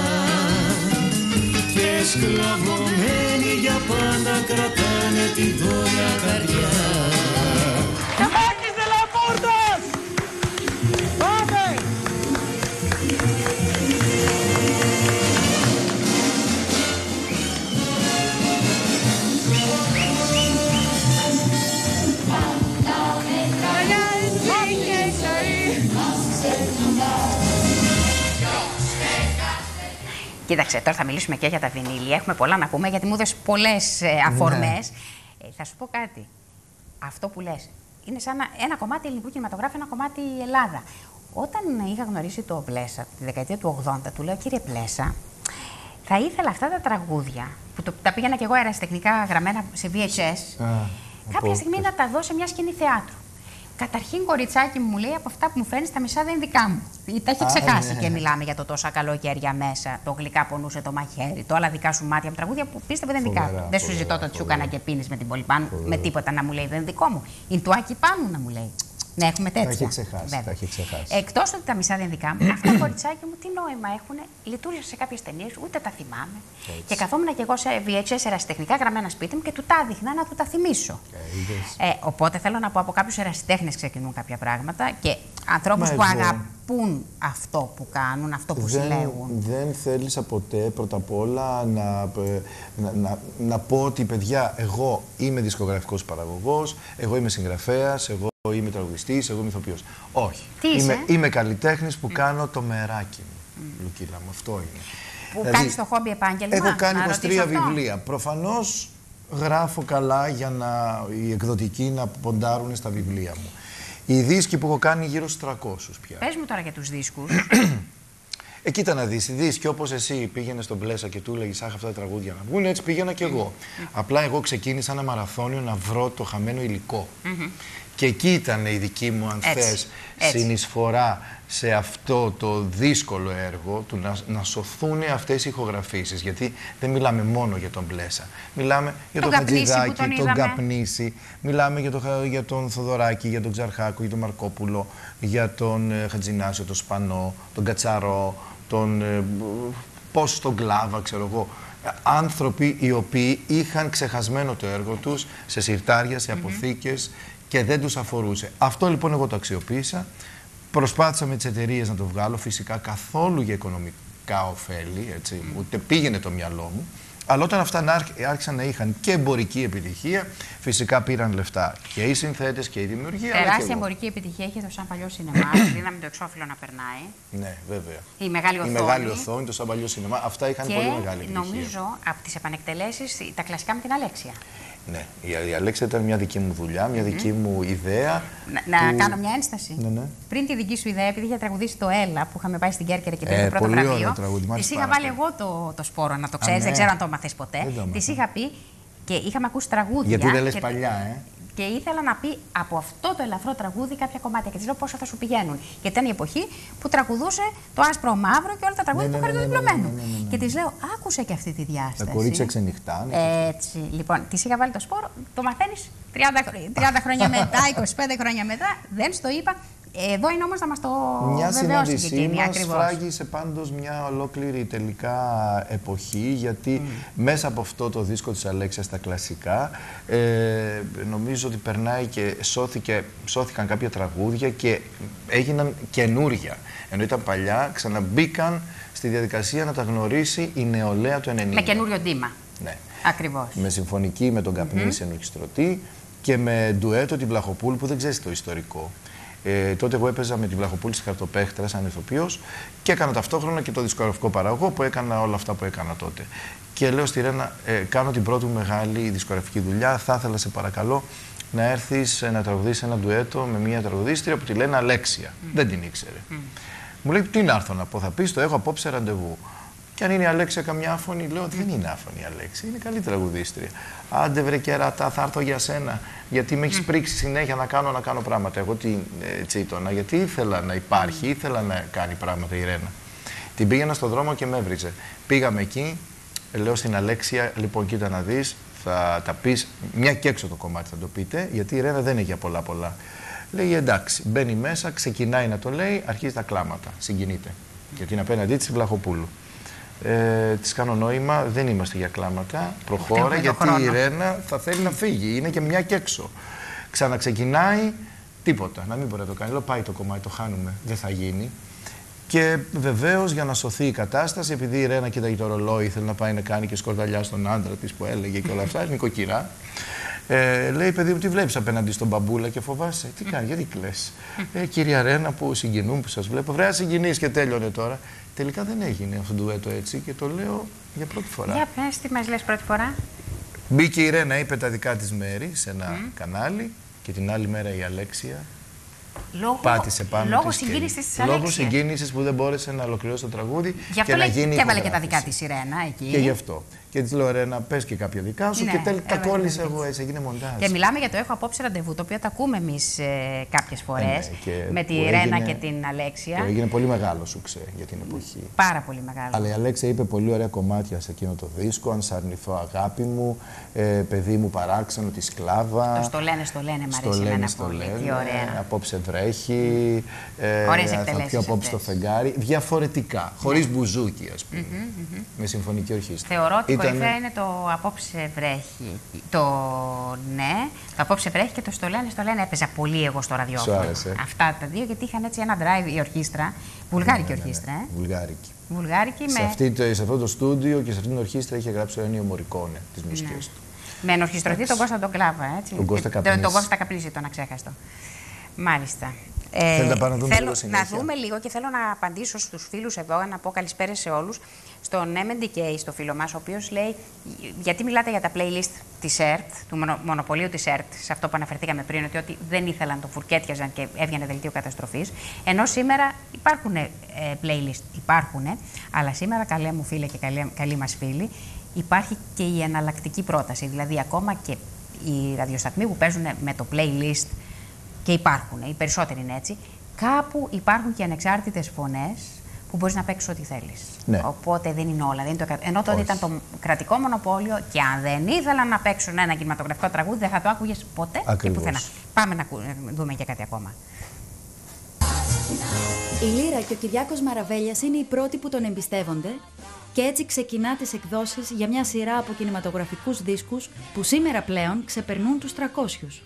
και σκλαβωμένοι για πάντα κρατάνε την δόλια καρδιά. Μάκης Δελαπόρτας! Πάμε! Κοίταξε, τώρα θα μιλήσουμε και για τα βινίλια. Έχουμε πολλά να πούμε γιατί μου έδωσε πολλές ε, αφορμές. Ναι. Ε, θα σου πω κάτι. Αυτό που λες είναι σαν ένα, ένα κομμάτι ελληνικού κινηματογράφου, ένα κομμάτι Ελλάδα. Όταν είχα γνωρίσει το Πλέσα τη δεκαετία του ογδόντα, του λέω: Κύριε Πλέσα, θα ήθελα αυτά τα τραγούδια που το, τα πήγαινα κι εγώ αεραστεχνικά γραμμένα σε βι έιτς ες, Α, κάποια στιγμή να τα δω σε μια σκηνή θεάτρου. Καταρχήν, κοριτσάκι μου, λέει, από αυτά που μου φέρνει, τα μισά δεν είναι δικά μου. Τα έχει ξεχάσει. Ναι. Και μιλάμε για το τόσα καλοκαίρια μέσα, το γλυκά πονούσε το μαχαίρι, το άλλα δικά σου μάτια, με τραγούδια που πίστευε δεν είναι δικά μου. Δεν σου ζητώ το τσούκανα και πίνει με την Πολυπάνου, με τίποτα να μου λέει δεν είναι δικό μου. Είναι του Άκη Πάνου να μου λέει. Ναι, έχουμε τέτοια. Τα έχει ξεχάσει. Τα έχει ξεχάσει. Εκτός ότι τα μισά δεν είναι δικά μου, αυτά κοριτσάκι μου τι νόημα έχουν, λειτουργήσαν σε κάποιες ταινίες, ούτε τα θυμάμαι. Έτσι. Και καθόμουν και εγώ σε βι έιτς ες ερασιτεχνικά γραμμένα σπίτι μου και του τα έδειχνα να του τα θυμίσω. Ε, οπότε θέλω να πω από κάποιους ερασιτέχνες ξεκινούν κάποια πράγματα και ανθρώπους που εγώ... αγαπούν αυτό που κάνουν, αυτό που δεν, συλλέγουν. Δεν θέλησα ποτέ πρώτα απ' όλα να, να, να, να πω ότι παιδιά, εγώ είμαι δισκογραφικός παραγωγός, εγώ είμαι συγγραφέας, εγώ είμαι τραγουδιστής, εγώ είμαι ηθοποιός. Όχι. Είμαι, είμαι καλλιτέχνης που mm. κάνω το μεράκι μου. Mm. Λουκίλα μου, αυτό είναι. Που δηλαδή, κάνεις το χόμπι επάγγελμα. Έχω κάνει είκοσι τρία βιβλία. Προφανώς γράφω καλά για να οι εκδοτικοί να ποντάρουν στα βιβλία μου. Οι δίσκοι που έχω κάνει γύρω στους τριακόσιους πια. Πες μου τώρα για τους δίσκους. Ε, κοίτα να δεις, οι δίσκοι όπως εσύ πήγαινε στον Πλέσα και του έλεγες αχ, αυτά τα τραγούδια να βγουν, έτσι πήγαινα κι εγώ. Mm. Απλά εγώ ξεκίνησα ένα μαραθώνιο να βρω το χαμένο υλικό. Mm-hmm. Και εκεί ήταν η δική μου, αν θες, συνεισφορά σε αυτό το δύσκολο έργο του να, να σωθούν αυτές οι ηχογραφήσεις. Γιατί δεν μιλάμε μόνο για τον Πλέσα. Μιλάμε για τον Χατζηδάκη, τον, τον Καπνίση, μιλάμε για τον, για τον Θοδωράκη, για τον Ξαρχάκο, για τον Μαρκόπουλο, για τον ε, Χατζηνάσιο, τον Σπανό, τον Κατσαρό, τον ε, πώς τον Κλάβα, ξέρω εγώ. Άνθρωποι οι οποίοι είχαν ξεχασμένο το έργο τους σε συρτάρια, σε αποθήκες, mm-hmm. και δεν τους αφορούσε. Αυτό λοιπόν εγώ το αξιοποίησα. Προσπάθησα με τις εταιρείες να το βγάλω, φυσικά καθόλου για οικονομικά ωφέλη, έτσι, mm. ούτε πήγαινε το μυαλό μου. Αλλά όταν αυτά άρχισαν να είχαν και εμπορική επιτυχία, φυσικά πήραν λεφτά και οι συνθέτες και η δημιουργία. Τεράστια εμπορική επιτυχία έχει το σαν παλιό σινεμά. Δίναμε το εξώφυλλο να περνάει. Ναι, βέβαια. Η μεγάλη οθόνη. Η μεγάλη οθόνη, το σαν παλιό σινεμά. Αυτά είχαν και πολύ μεγάλη επιτυχία. Νομίζω από τις επανεκτελέσεις τα κλασικά με την Αλέξια. Ναι, η Αλέξια ήταν μια δική μου δουλειά, μια δική mm. μου ιδέα. Να, που... να κάνω μια ένσταση. Ναι, ναι. Πριν τη δική σου ιδέα, επειδή είχε τραγουδήσει το Έλα που είχαμε πάει στην Κέρκυρα και πήρε ε, το πρώτο βραβείο. Τη είχα βάλει εγώ το, το σπόρο να το ξέρει, ναι. δεν ξέρω αν το μάθες ποτέ. Τη είχα πει και είχαμε ακούσει τραγούδια. Γιατί δεν λες παλιά, ε. Και ήθελα να πει από αυτό το ελαφρό τραγούδι κάποια κομμάτια. Και τη λέω πόσο θα σου πηγαίνουν. Γιατί ήταν η εποχή που τραγουδούσε το άσπρο μαύρο και όλα τα τραγούδια ναι, του χαριτοδιπλωμένου. Ναι, ναι, ναι, ναι, ναι, ναι. Και τη λέω, άκουσε και αυτή τη διάσταση. Τα κορίτσια ξενυχτάνε. Έτσι. Λοιπόν, τη είχα βάλει το σπόρο, το μαθαίνει τριάντα χρόνια μετά, είκοσι πέντε χρόνια μετά, δεν στο είπα. Εδώ είναι όμως να μας το μια βεβαιώσει και εκείνη μας φράγισε πάντως μια ολόκληρη τελικά εποχή, γιατί mm. μέσα από αυτό το δίσκο της Αλέξιας στα κλασικά ε, νομίζω ότι περνάει και σώθηκε, σώθηκαν κάποια τραγούδια και έγιναν καινούρια. Ενώ ήταν παλιά, ξαναμπήκαν στη διαδικασία να τα γνωρίσει η νεολαία του ενενήντα. Με καινούριο ντύμα. Ναι. Ακριβώς. Με συμφωνική με τον Καπνίση mm-hmm. ενορχιστρωτή και με ντουέτο την Βλαχοπούλου που δεν ξέρεις το ιστορικό. Ε, τότε εγώ έπαιζα με την Βλαχοπούλη στη Χαρτοπέχτρα σαν ηθοποιός και έκανα ταυτόχρονα και το δισκογραφικό παραγωγό που έκανα όλα αυτά που έκανα τότε. Και λέω στη Ρένα, ε, κάνω την πρώτη μου μεγάλη δισκογραφική δουλειά, θα ήθελα σε παρακαλώ να έρθεις να τραγουδήσεις ένα ντουέτο με μια τραγουδίστρια που τη λένε Αλέξια. Mm. Δεν την ήξερε. Mm. Μου λέει, τι να έρθω να πω, θα πεις, το έχω απόψε ραντεβού. Και αν είναι η Αλέξια καμιά άφωνη, λέω ότι δεν είναι άφωνη η Αλέξια, είναι καλή τραγουδίστρια. Άντε βρε κερατά, θα έρθω για σένα, γιατί με έχει πρίξει συνέχεια να κάνω, να κάνω πράγματα. Εγώ τι τσίτωνα, γιατί ήθελα να υπάρχει, ήθελα να κάνει πράγματα η Ρένα. Την πήγαινα στον δρόμο και με έβριζε. Πήγαμε εκεί, λέω στην Αλέξια, λοιπόν, κοίτα να δεις, θα τα πεις, μια και έξω το κομμάτι θα το πείτε, γιατί η Ρένα δεν έχει για πολλά πολλά. Λέει εντάξει, μπαίνει μέσα, ξεκινάει να το λέει, αρχίζει τα κλάματα, συγκινείται. Γιατί είναι απέναντί της η Βλαχοπούλου. Ε, της κάνω νόημα, δεν είμαστε για κλάματα, προχώρα, γιατί η Ρένα θα θέλει να φύγει, είναι και μια και έξω. Ξαναξεκινάει, τίποτα, να μην μπορεί να το κάνει. Λέω πάει το κομμάτι, το χάνουμε, δεν θα γίνει. Και βεβαίως για να σωθεί η κατάσταση, επειδή η Ρένα κοίταγε το ρολόι, ήθελε να πάει να κάνει και σκορδαλιά στον άντρα της που έλεγε και όλα αυτά, νοικοκυρά. Ε, λέει, παιδί μου, τι βλέπεις απέναντι στον μπαμπούλα και φοβάσαι. Τι κάνει, γιατί κλαις. Ε, κυρία Ρένα, που συγκινούν, που σας βλέπω. Βρέα συγκινείς και τέλειωνε τώρα. Τελικά δεν έγινε αυτό το ντουέτο έτσι και το λέω για πρώτη φορά. Για πες, τι μας λες πρώτη φορά. Μπήκε η Ρένα, είπε τα δικά της μέρη σε ένα mm. κανάλι και την άλλη μέρα η Αλέξια. Λόγω, πάτησε πάνω λόγω της συγκίνησης της και, Αλέξια. Λόγω συγκίνησης που δεν μπόρεσε να ολοκληρώσει το τραγούδι. Γι' αυτό και λέει, να γίνει και έβαλε και τα δικά της η Ρένα εκεί. Και γι' αυτό. Και της λέω, Ρένα, πες και κάποια δικά σου. Ναι, και τελικά τα κόλλησα εγώ έτσι, έγινε μοντάζ. Και μιλάμε για το έχω απόψε ραντεβού, το οποίο το ακούμε εμείς ε, κάποιες φορές. Ε, ναι, με τη Ρένα έγινε, και την Αλέξια. Και έγινε πολύ μεγάλο σουξέ για την εποχή. Πάρα πολύ μεγάλο. Αλλά η Αλέξια είπε πολύ ωραία κομμάτια σε εκείνο το δίσκο. Αν σ' αρνηθώ, αγάπη μου, ε, παιδί μου παράξενο, τη σκλάβα. Το στο λένε, στο λένε, μ' αρέσει εμένα πολύ. Λένε, τι ωραία. Απόψε βρέχει. Ε, Ωραίες εκτελέσεις. Θα πιω απόψε το φεγγάρι. Διαφορετικά. Χωρίς μπουζούκι, ας πούμε. Mm-hmm, mm-hmm. Με συμφωνική ορχήστρα. Θεωρώ ότι Ήτανε... κορυφαία είναι το απόψε βρέχει. Το ναι, το απόψε βρέχει και το στο λένε, στο λένε έπαιζα πολύ εγώ στο ραδιόφωνο. Σου άρεσε. Αυτά τα δύο, γιατί είχαν έτσι ένα drive η ορχήστρα. Βουλγάρικη ναι, ναι, ναι. ορχήστρα, ε. Βουλγάρικη. Βουλγάρικη σε, με... αυτή, σε αυτό το στούντιο και σε αυτήν την ορχήστρα είχε γράψει ο Ένιο Μωρικόνε τις μουσικές ναι. του. Με ενορχιστρωτή τον Κώστα τον Κλάβα, έτσι. Τον Κώστα Καπνίση. Τον Κώστα Καπνίση, τον αξέχαστο. Μάλιστα. Ε, Θέλετε να, δούμε θέλω να δούμε λίγο και θέλω να απαντήσω στους φίλους εδώ, να πω καλησπέρα σε όλους. Στον εμ εν ντι κέι, στο φίλο μας, ο οποίος λέει, γιατί μιλάτε για τα playlist της ΕΡΤ, του μονοπωλίου της ΕΡΤ, σε αυτό που αναφερθήκαμε πριν, ότι, ότι δεν ήθελαν, το φουρκέτιαζαν και έβγαινε δελτίο καταστροφής. Ενώ σήμερα υπάρχουν ε, playlist, υπάρχουν, αλλά σήμερα, καλέ μου φίλε και καλή, καλή μας φίλη, υπάρχει και η εναλλακτική πρόταση. Δηλαδή, ακόμα και οι ραδιοσταθμοί που παίζουν με το playlist, και υπάρχουν, οι περισσότεροι είναι έτσι, κάπου υπάρχουν και ανεξάρτητες φωνές που μπορείς να παίξεις ό,τι θέλεις. Ναι. Οπότε δεν είναι όλα. Δεν είναι το... Ενώ τότε ήταν το κρατικό μονοπόλιο και αν δεν ήθελαν να παίξουν ένα κινηματογραφικό τραγούδι, δεν θα το άκουγες ποτέ Ακριβώς. και πουθενά. Πάμε να δούμε και κάτι ακόμα. Η Λύρα και ο Κυριάκος Μαραβέλιας είναι οι πρώτοι που τον εμπιστεύονται και έτσι ξεκινά τις εκδόσεις για μια σειρά από κινηματογραφικούς δίσκους που σήμερα πλέον ξεπερνούν τους τριακόσιους.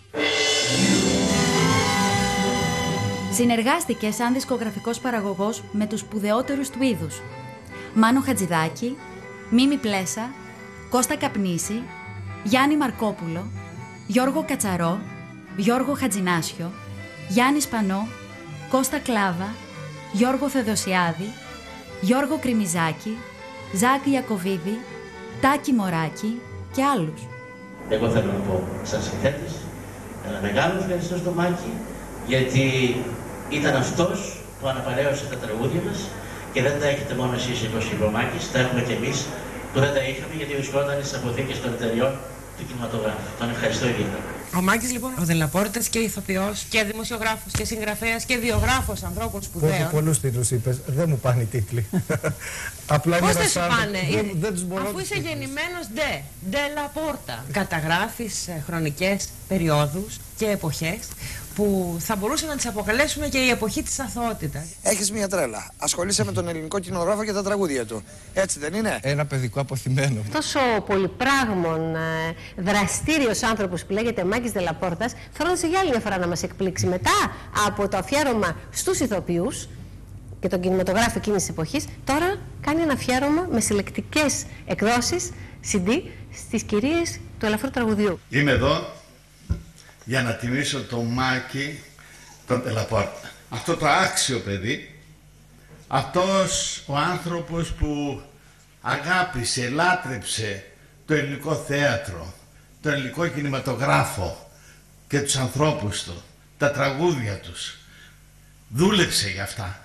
Συνεργάστηκε σαν δισκογραφικός παραγωγός με τους σπουδαιότερους του είδους. Μάνο Χατζηδάκη, Μίμη Πλέσα, Κώστα Καπνίση, Γιάννη Μαρκόπουλο, Γιώργο Κατσαρό, Γιώργο Χατζινάσιο, Γιάννη Σπανό, Κώστα Κλάβα, Γιώργο Θεδοσιάδη, Γιώργο Κριμιζάκη, Ζάκη Ιακωβίδη, Τάκη Μωράκη και άλλους. Εγώ θέλω να πω σαν συνθέτης ένα μεγάλο ευχαριστώ στο Μάκη, γιατί ήταν αυτός που αναπαρέωσε τα τραγούδια μας και δεν τα έχετε μόνο εσείς, είπε ο Σιβομάκης, τα έχουμε και εμείς που δεν τα είχαμε γιατί βρισκόταν στις αποθήκες των εταιριών του κινηματογράφου. Τον ευχαριστώ ιδιαίτερα. Ο Μάκης λοιπόν, ο Δελαπόρτας και ηθοποιός και δημοσιογράφος και συγγραφέας και βιογράφος ανθρώπων σπουδαίων. Πόσο πολλούς τίτλους είπες, δεν μου πάνε οι τίτλοι. Απλά πώς δεν σου πάνε, δεν, δεν τους μπορώ αφού είσαι γεννημένος ντε, Ντελαπόρτα. Καταγράφεις ε, χρονικές περιόδους και εποχές που θα μπορούσαμε να τις αποκαλέσουμε και η εποχή της αθωότητας. Έχεις μια τρέλα. Ασχολείσαι με τον ελληνικό κινηματογράφο και τα τραγούδια του. Έτσι δεν είναι? Ένα παιδικό αποθυμένο. Τόσο πολυπράγμων, δραστήριος άνθρωπος που λέγεται Μάκης Δελαπόρτας, θέλοντας για άλλη μια φορά να μας εκπλήξει μετά από το αφιέρωμα στους ηθοποιούς και τον κινηματογράφο εκείνης της εποχής, τώρα κάνει ένα αφιέρωμα με συλλεκτικές εκδόσεις σι ντι στις κυρίες του ελαφρού τραγουδιού. Είμαι εδώ για να τιμήσω τον Μάκη τον Δελαπόρτα. Αυτό το άξιο παιδί, αυτός ο άνθρωπος που αγάπησε, λάτρεψε το ελληνικό θέατρο, το ελληνικό κινηματογράφο και τους ανθρώπους του, τα τραγούδια τους. Δούλεψε για αυτά.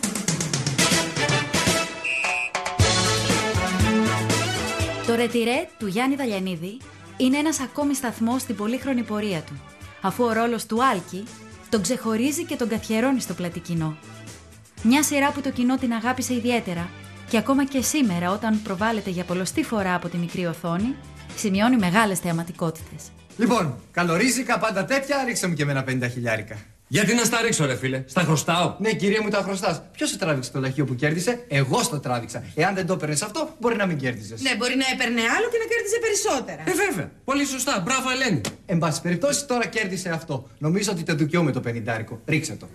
Το ρετυρέ του Γιάννη Δαλιανίδη είναι ένας ακόμη σταθμός στην πολύχρονη πορεία του, αφού ο ρόλος του Άλκη τον ξεχωρίζει και τον καθιερώνει στο πλατή κοινό. Μια σειρά που το κοινό την αγάπησε ιδιαίτερα και ακόμα και σήμερα, όταν προβάλλεται για πολλοστή φορά από τη μικρή οθόνη, σημειώνει μεγάλες θεαματικότητες. Λοιπόν, καλορίζικα, πάντα τέτοια, ρίξε μου και εμένα πενήντα χιλιάρικα. Γιατί να στα ρίξω, ρε φίλε, στα χρωστάω. Ναι, κυρία μου, τα χρωστάς. Ποιος σε τράβηξε το λαχείο που κέρδισε? Εγώ στο τράβηξα. Εάν δεν το έπαιρνες αυτό, μπορεί να μην κέρδιζες. Ναι, μπορεί να έπαιρνε άλλο και να κέρδιζε περισσότερα. Ε, βέβαια. Πολύ σωστά. Μπράβο, Ελένη. Εν πάση περιπτώσει, τώρα κέρδισε αυτό. Νομίζω ότι το δικαιούμαι το πενηντάρικο. Ρίξε το.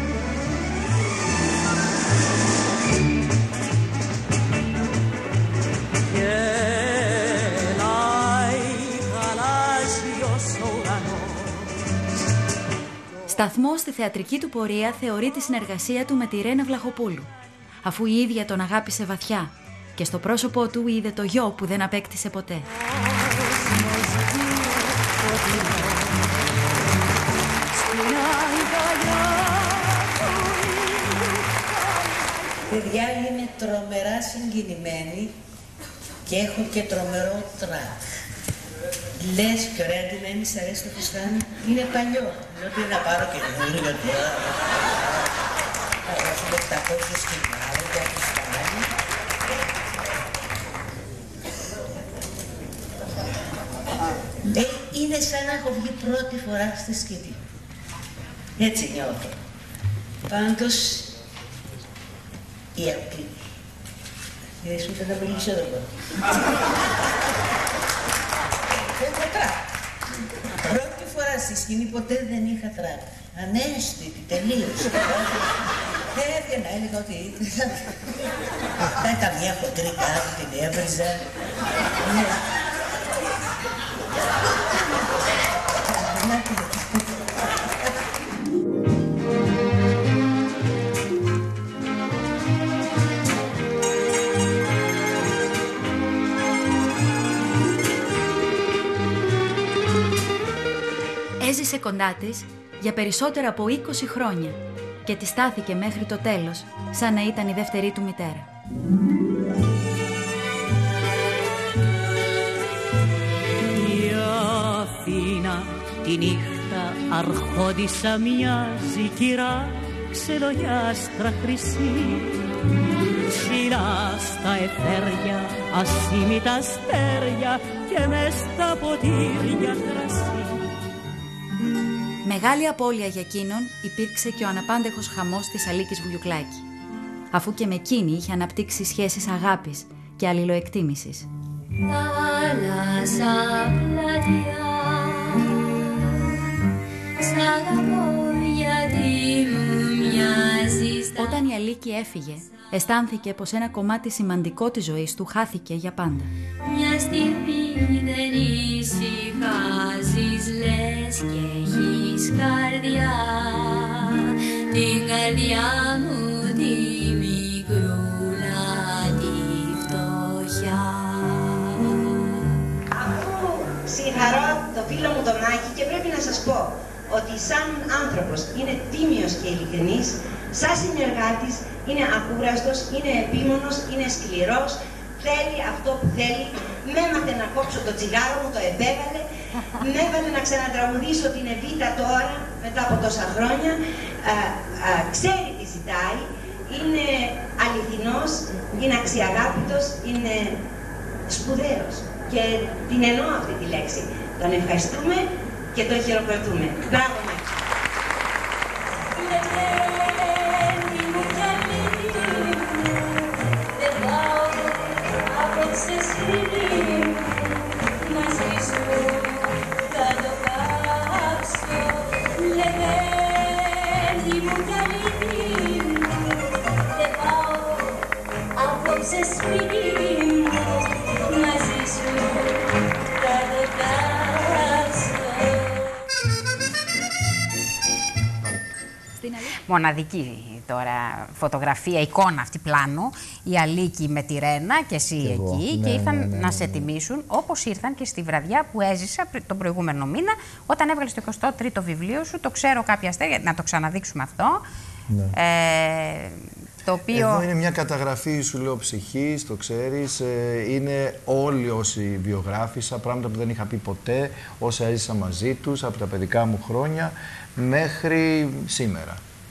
Σταθμό στη θεατρική του πορεία θεωρεί τη συνεργασία του με τη Ρένα Βλαχοπούλου, αφού η ίδια τον αγάπησε βαθιά και στο πρόσωπό του είδε το γιο που δεν απέκτησε ποτέ. Παιδιά, είμαι τρομερά συγκινημένη και έχω και τρομερό τρακ. Λες και ωραία αντιμένει, σ' αρέσει το φουστάνι. Είναι παλιό. Λέω ότι να πάρω και καινούριο τώρα. Θα δώσω επτακόσια σκηνάρι για φουστάνι. Ε, είναι σαν να έχω βγει πρώτη φορά στη σκηνή. Έτσι νιώθω. Πάντως, η απλή. Είδες ούτε να μιλήσω εδώ. Έχω τραπ. Πρώτη φορά στη σκηνή ποτέ δεν είχα τραπ. Ανέστητη, τελείως. Έβγαινα, έλεγα ότι θα καμία χοντρή κάτω, την έβριζα. Έζησε κοντά της για περισσότερα από είκοσι χρόνια και τη στάθηκε μέχρι το τέλος, σαν να ήταν η δεύτερη του μητέρα. Η Αθήνα τη νύχτα αρχόντισσα μοιάζει κυρά ξελογιάστρα χρυσή, ψηλά στα εθέρια ασήμητα αστέρια και μες στα ποτήρια κρασί. Μεγάλη απώλεια για εκείνον υπήρξε και ο αναπάντεχος χαμός της Αλίκης Βουγιουκλάκη, αφού και με εκείνη είχε αναπτύξει σχέσεις αγάπης και αλληλοεκτίμησης. Θάλασσα πλατιά, σ' αγαπώ γιατί μου μοιάζεις. Όταν η Αλίκη έφυγε, αισθάνθηκε πως ένα κομμάτι σημαντικό της ζωής του χάθηκε για πάντα. Μια στιγμή δεν ησυχάζεις, λες και έχεις καρδιά, την καρδιά μου τη μικρούλα τη φτωχιά. Αφού συγχαρώ το φίλο μου τον Άκη και πρέπει να σας πω ότι σαν άνθρωπος είναι τίμιος και ειλικρινής, σαν συνεργάτης είναι ακούραστος, είναι επίμονος, είναι σκληρός, θέλει αυτό που θέλει. Με έμαθε να κόψω το τσιγάρο μου, το επέβαλε, με έβαλε να ξανατραγουδήσω την Εβίτα τώρα, μετά από τόσα χρόνια, α, α, ξέρει τι ζητάει, είναι αληθινός, είναι αξιαγάπητος, είναι σπουδαίος και την εννοώ αυτή τη λέξη. Τον ευχαριστούμε και τον χειροκροτούμε. Μπράβο, Μάκη. Μοναδική τώρα φωτογραφία, εικόνα αυτή πλάνο, η Αλίκη με τη Ρένα και εσύ και εκεί, ναι, και ήρθαν ναι, ναι, ναι, να σε τιμήσουν, όπως ήρθαν και στη βραδιά που έζησα τον προηγούμενο μήνα, όταν έβγαλες το εικοστό τρίτο βιβλίο σου, το ξέρω κάποια αστέρια, να το ξαναδείξουμε αυτό. Ναι. Ε, το οποίο... Εδώ είναι μια καταγραφή, σου λέω, ψυχής, το ξέρεις, ε, είναι όλοι όσοι βιογράφησα, πράγματα που δεν είχα πει ποτέ, όσα έζησα μαζί τους από τα παιδικά μου χρόνια μέχρι σήμερα.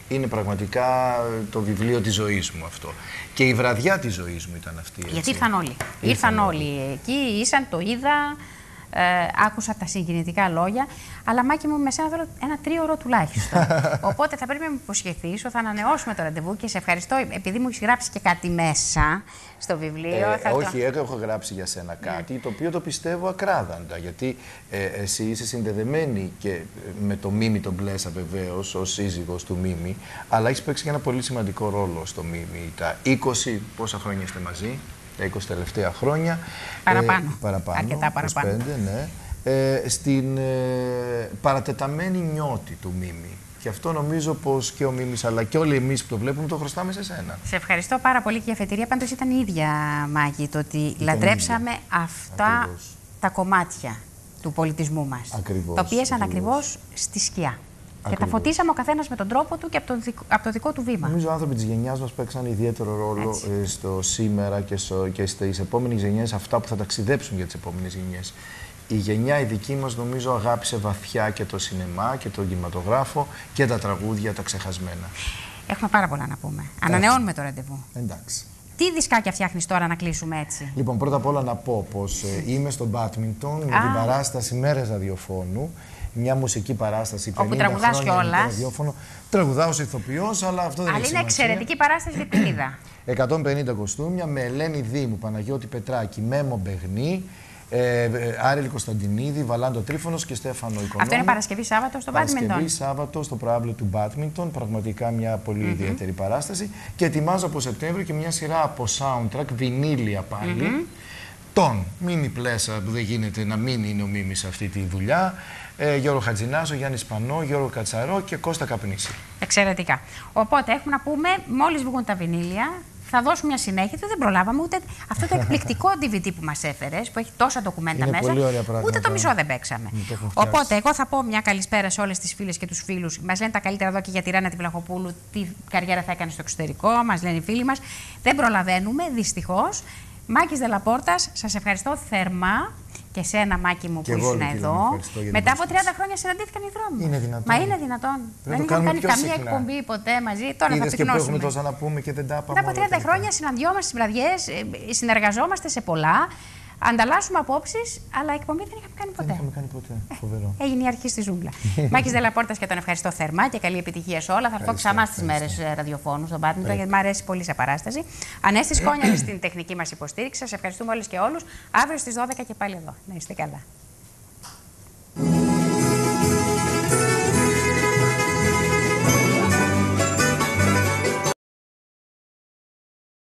είναι πραγματικά το βιβλίο της ζωής μου αυτό. Και η βραδιά της ζωής μου ήταν αυτή. Έτσι. Γιατί ήρθαν όλοι. Ήρθαν, ήρθαν όλοι. Εκεί ήσαν, το είδα, ε, άκουσα τα συγκινητικά λόγια. Αλλά Μάκη μου, με σένα θέλω ένα τρίωρο τουλάχιστον. Οπότε θα πρέπει να μου υποσχεθείς ότι θα ανανεώσουμε το ραντεβού και σε ευχαριστώ επειδή μου έχεις γράψει και κάτι μέσα στο βιβλίο. Ε, θα όχι, το... έχω γράψει για σένα κάτι, ναι. το οποίο το πιστεύω ακράδαντα. Γιατί ε, εσύ είσαι συνδεδεμένη και με το Μίμη τον Πλέσα βεβαίως, ως σύζυγος του Μίμη, αλλά έχεις παίξει και ένα πολύ σημαντικό ρόλο στο Μίμη. Τα είκοσι, πόσα χρόνια είστε μαζί, τα είκοσι τελευταία χρόνια. Παραπάνω. Ε, παραπάνω. Αρκετά παραπάνω. είκοσι πέντε, ναι. Ε, στην ε, παρατεταμένη νιώτη του Μίμη. Και αυτό νομίζω πως και ο Μίμης αλλά και όλοι εμείς που το βλέπουμε το χρωστάμε σε σένα. Σε ευχαριστώ πάρα πολύ και η αφετηρία πάντως ήταν η ίδια, Μάκη, το ότι ήταν λατρέψαμε ίδια. αυτά ακριβώς. τα κομμάτια του πολιτισμού μας. Ακριβώς, τα οποία ήσαν ακριβώς. ακριβώς στη σκιά. Ακριβώς. Και τα φωτίσαμε ο καθένας με τον τρόπο του και από το, δικ, από το δικό του βήμα. Νομίζω οι άνθρωποι της γενιάς μας παίξαν ιδιαίτερο ρόλο ε, στο σήμερα και, στο, και στις επόμενες γενιές, αυτά που θα ταξιδέψουν για τις επόμενες γενιές. Η γενιά η δική μας νομίζω αγάπησε βαθιά και το σινεμά και τον κινηματογράφο και τα τραγούδια τα ξεχασμένα. Έχουμε πάρα πολλά να πούμε. Ανανεώνουμε το ραντεβού. Εντάξει. Τι δισκάκια φτιάχνεις τώρα να κλείσουμε έτσι? Λοιπόν, πρώτα απ' όλα να πω πως ε, είμαι στο μπάντμιντον με την παράσταση Μέρες Ραδιοφώνου. Μια μουσική παράσταση όπου τραγουδάς κιόλας. Τραγουδάω ως ηθοποιός, αλλά αυτό δεν αλλά έχει είναι σημασία. εξαιρετική παράσταση γιατί την είδα. εκατόν πενήντα κοστούμια με Ελένη Δήμου, Παναγιώτη Πετράκη, Μέμο Μπεγνή, ε, Άρελη Κωνσταντινίδη, Βαλάντο Τρίφωνος και Στέφανο Οικονόμου. Αυτό είναι Παρασκευή Σάββατο στο Μπάντμιντον. Παρασκευή Σάββατο στο προάβλιο του Μπάντμιντον. Πραγματικά μια πολύ mm-hmm. ιδιαίτερη παράσταση. Και ετοιμάζω από Σεπτέμβριο και μια σειρά από soundtrack, βινίλια πάλι. Mm-hmm. Τον Μίμη Πλέσα, που δεν γίνεται να μην είναι ο Μίμης σε αυτή τη δουλειά. Ε, Γιώργο Χατζηνάσο, Γιάννη Σπανό, Γιώργο Κατσαρό και Κώστα Καπνίση. Εξαιρετικά. Οπότε έχουμε να πούμε, μόλις βγουν τα βινίλια, θα δώσουμε μια συνέχεια. Δεν προλάβαμε ούτε αυτό το εκπληκτικό ντι βι ντι που μας έφερες, που έχει τόσα ντοκουμέντα μέσα. Πολύ ωραία πράγματα. Ούτε το μισό δεν παίξαμε. Οπότε, εγώ θα πω μια καλησπέρα σε όλες τις φίλες και τους φίλους. Μας λένε τα καλύτερα εδώ και για τη Ράνα τη Βλαχοπούλου, τι καριέρα θα έκανε στο εξωτερικό. Μας λένε οι φίλοι μας. Δεν προλαβαίνουμε, δυστυχώς. Μάκης Δελαπόρτας, σας ευχαριστώ θερμά. Και σένα, Μάκη μου, που ήσουν εδώ. Μετά από τριάντα χρόνια συναντήθηκαν οι δρόμοι. Είναι δυνατόν. Μα είναι δυνατόν. Δεν, δεν είχαμε κάνει καμία συχνά. εκπομπή ποτέ μαζί. Τώρα Είδες θα και που έχουμε πυκνώσουμε. τόσα να πούμε και δεν τα πάμε. Μετά από τριάντα χρόνια συναντιόμαστε στις βραδιές, συνεργαζόμαστε σε πολλά. Ανταλλάσσουμε απόψεις, αλλά εκπομπή δεν είχαμε κάνει ποτέ. Δεν είχαμε κάνει ποτέ. Φοβερό. Έγινε η αρχή στη ζούγκλα. Μάκης Δελαπόρτας και τον ευχαριστώ θερμά και καλή επιτυχία σε όλα. Θα έρθω ξανά στις μέρες ραδιοφώνου στον Μπάντμιντον γιατί μου αρέσει πολύ σε παράσταση. Ανέστη Σκόνια στην τεχνική μας υποστήριξη. Σας ευχαριστούμε όλες και όλους. Αύριο στις δώδεκα και πάλι εδώ. Να είστε καλά.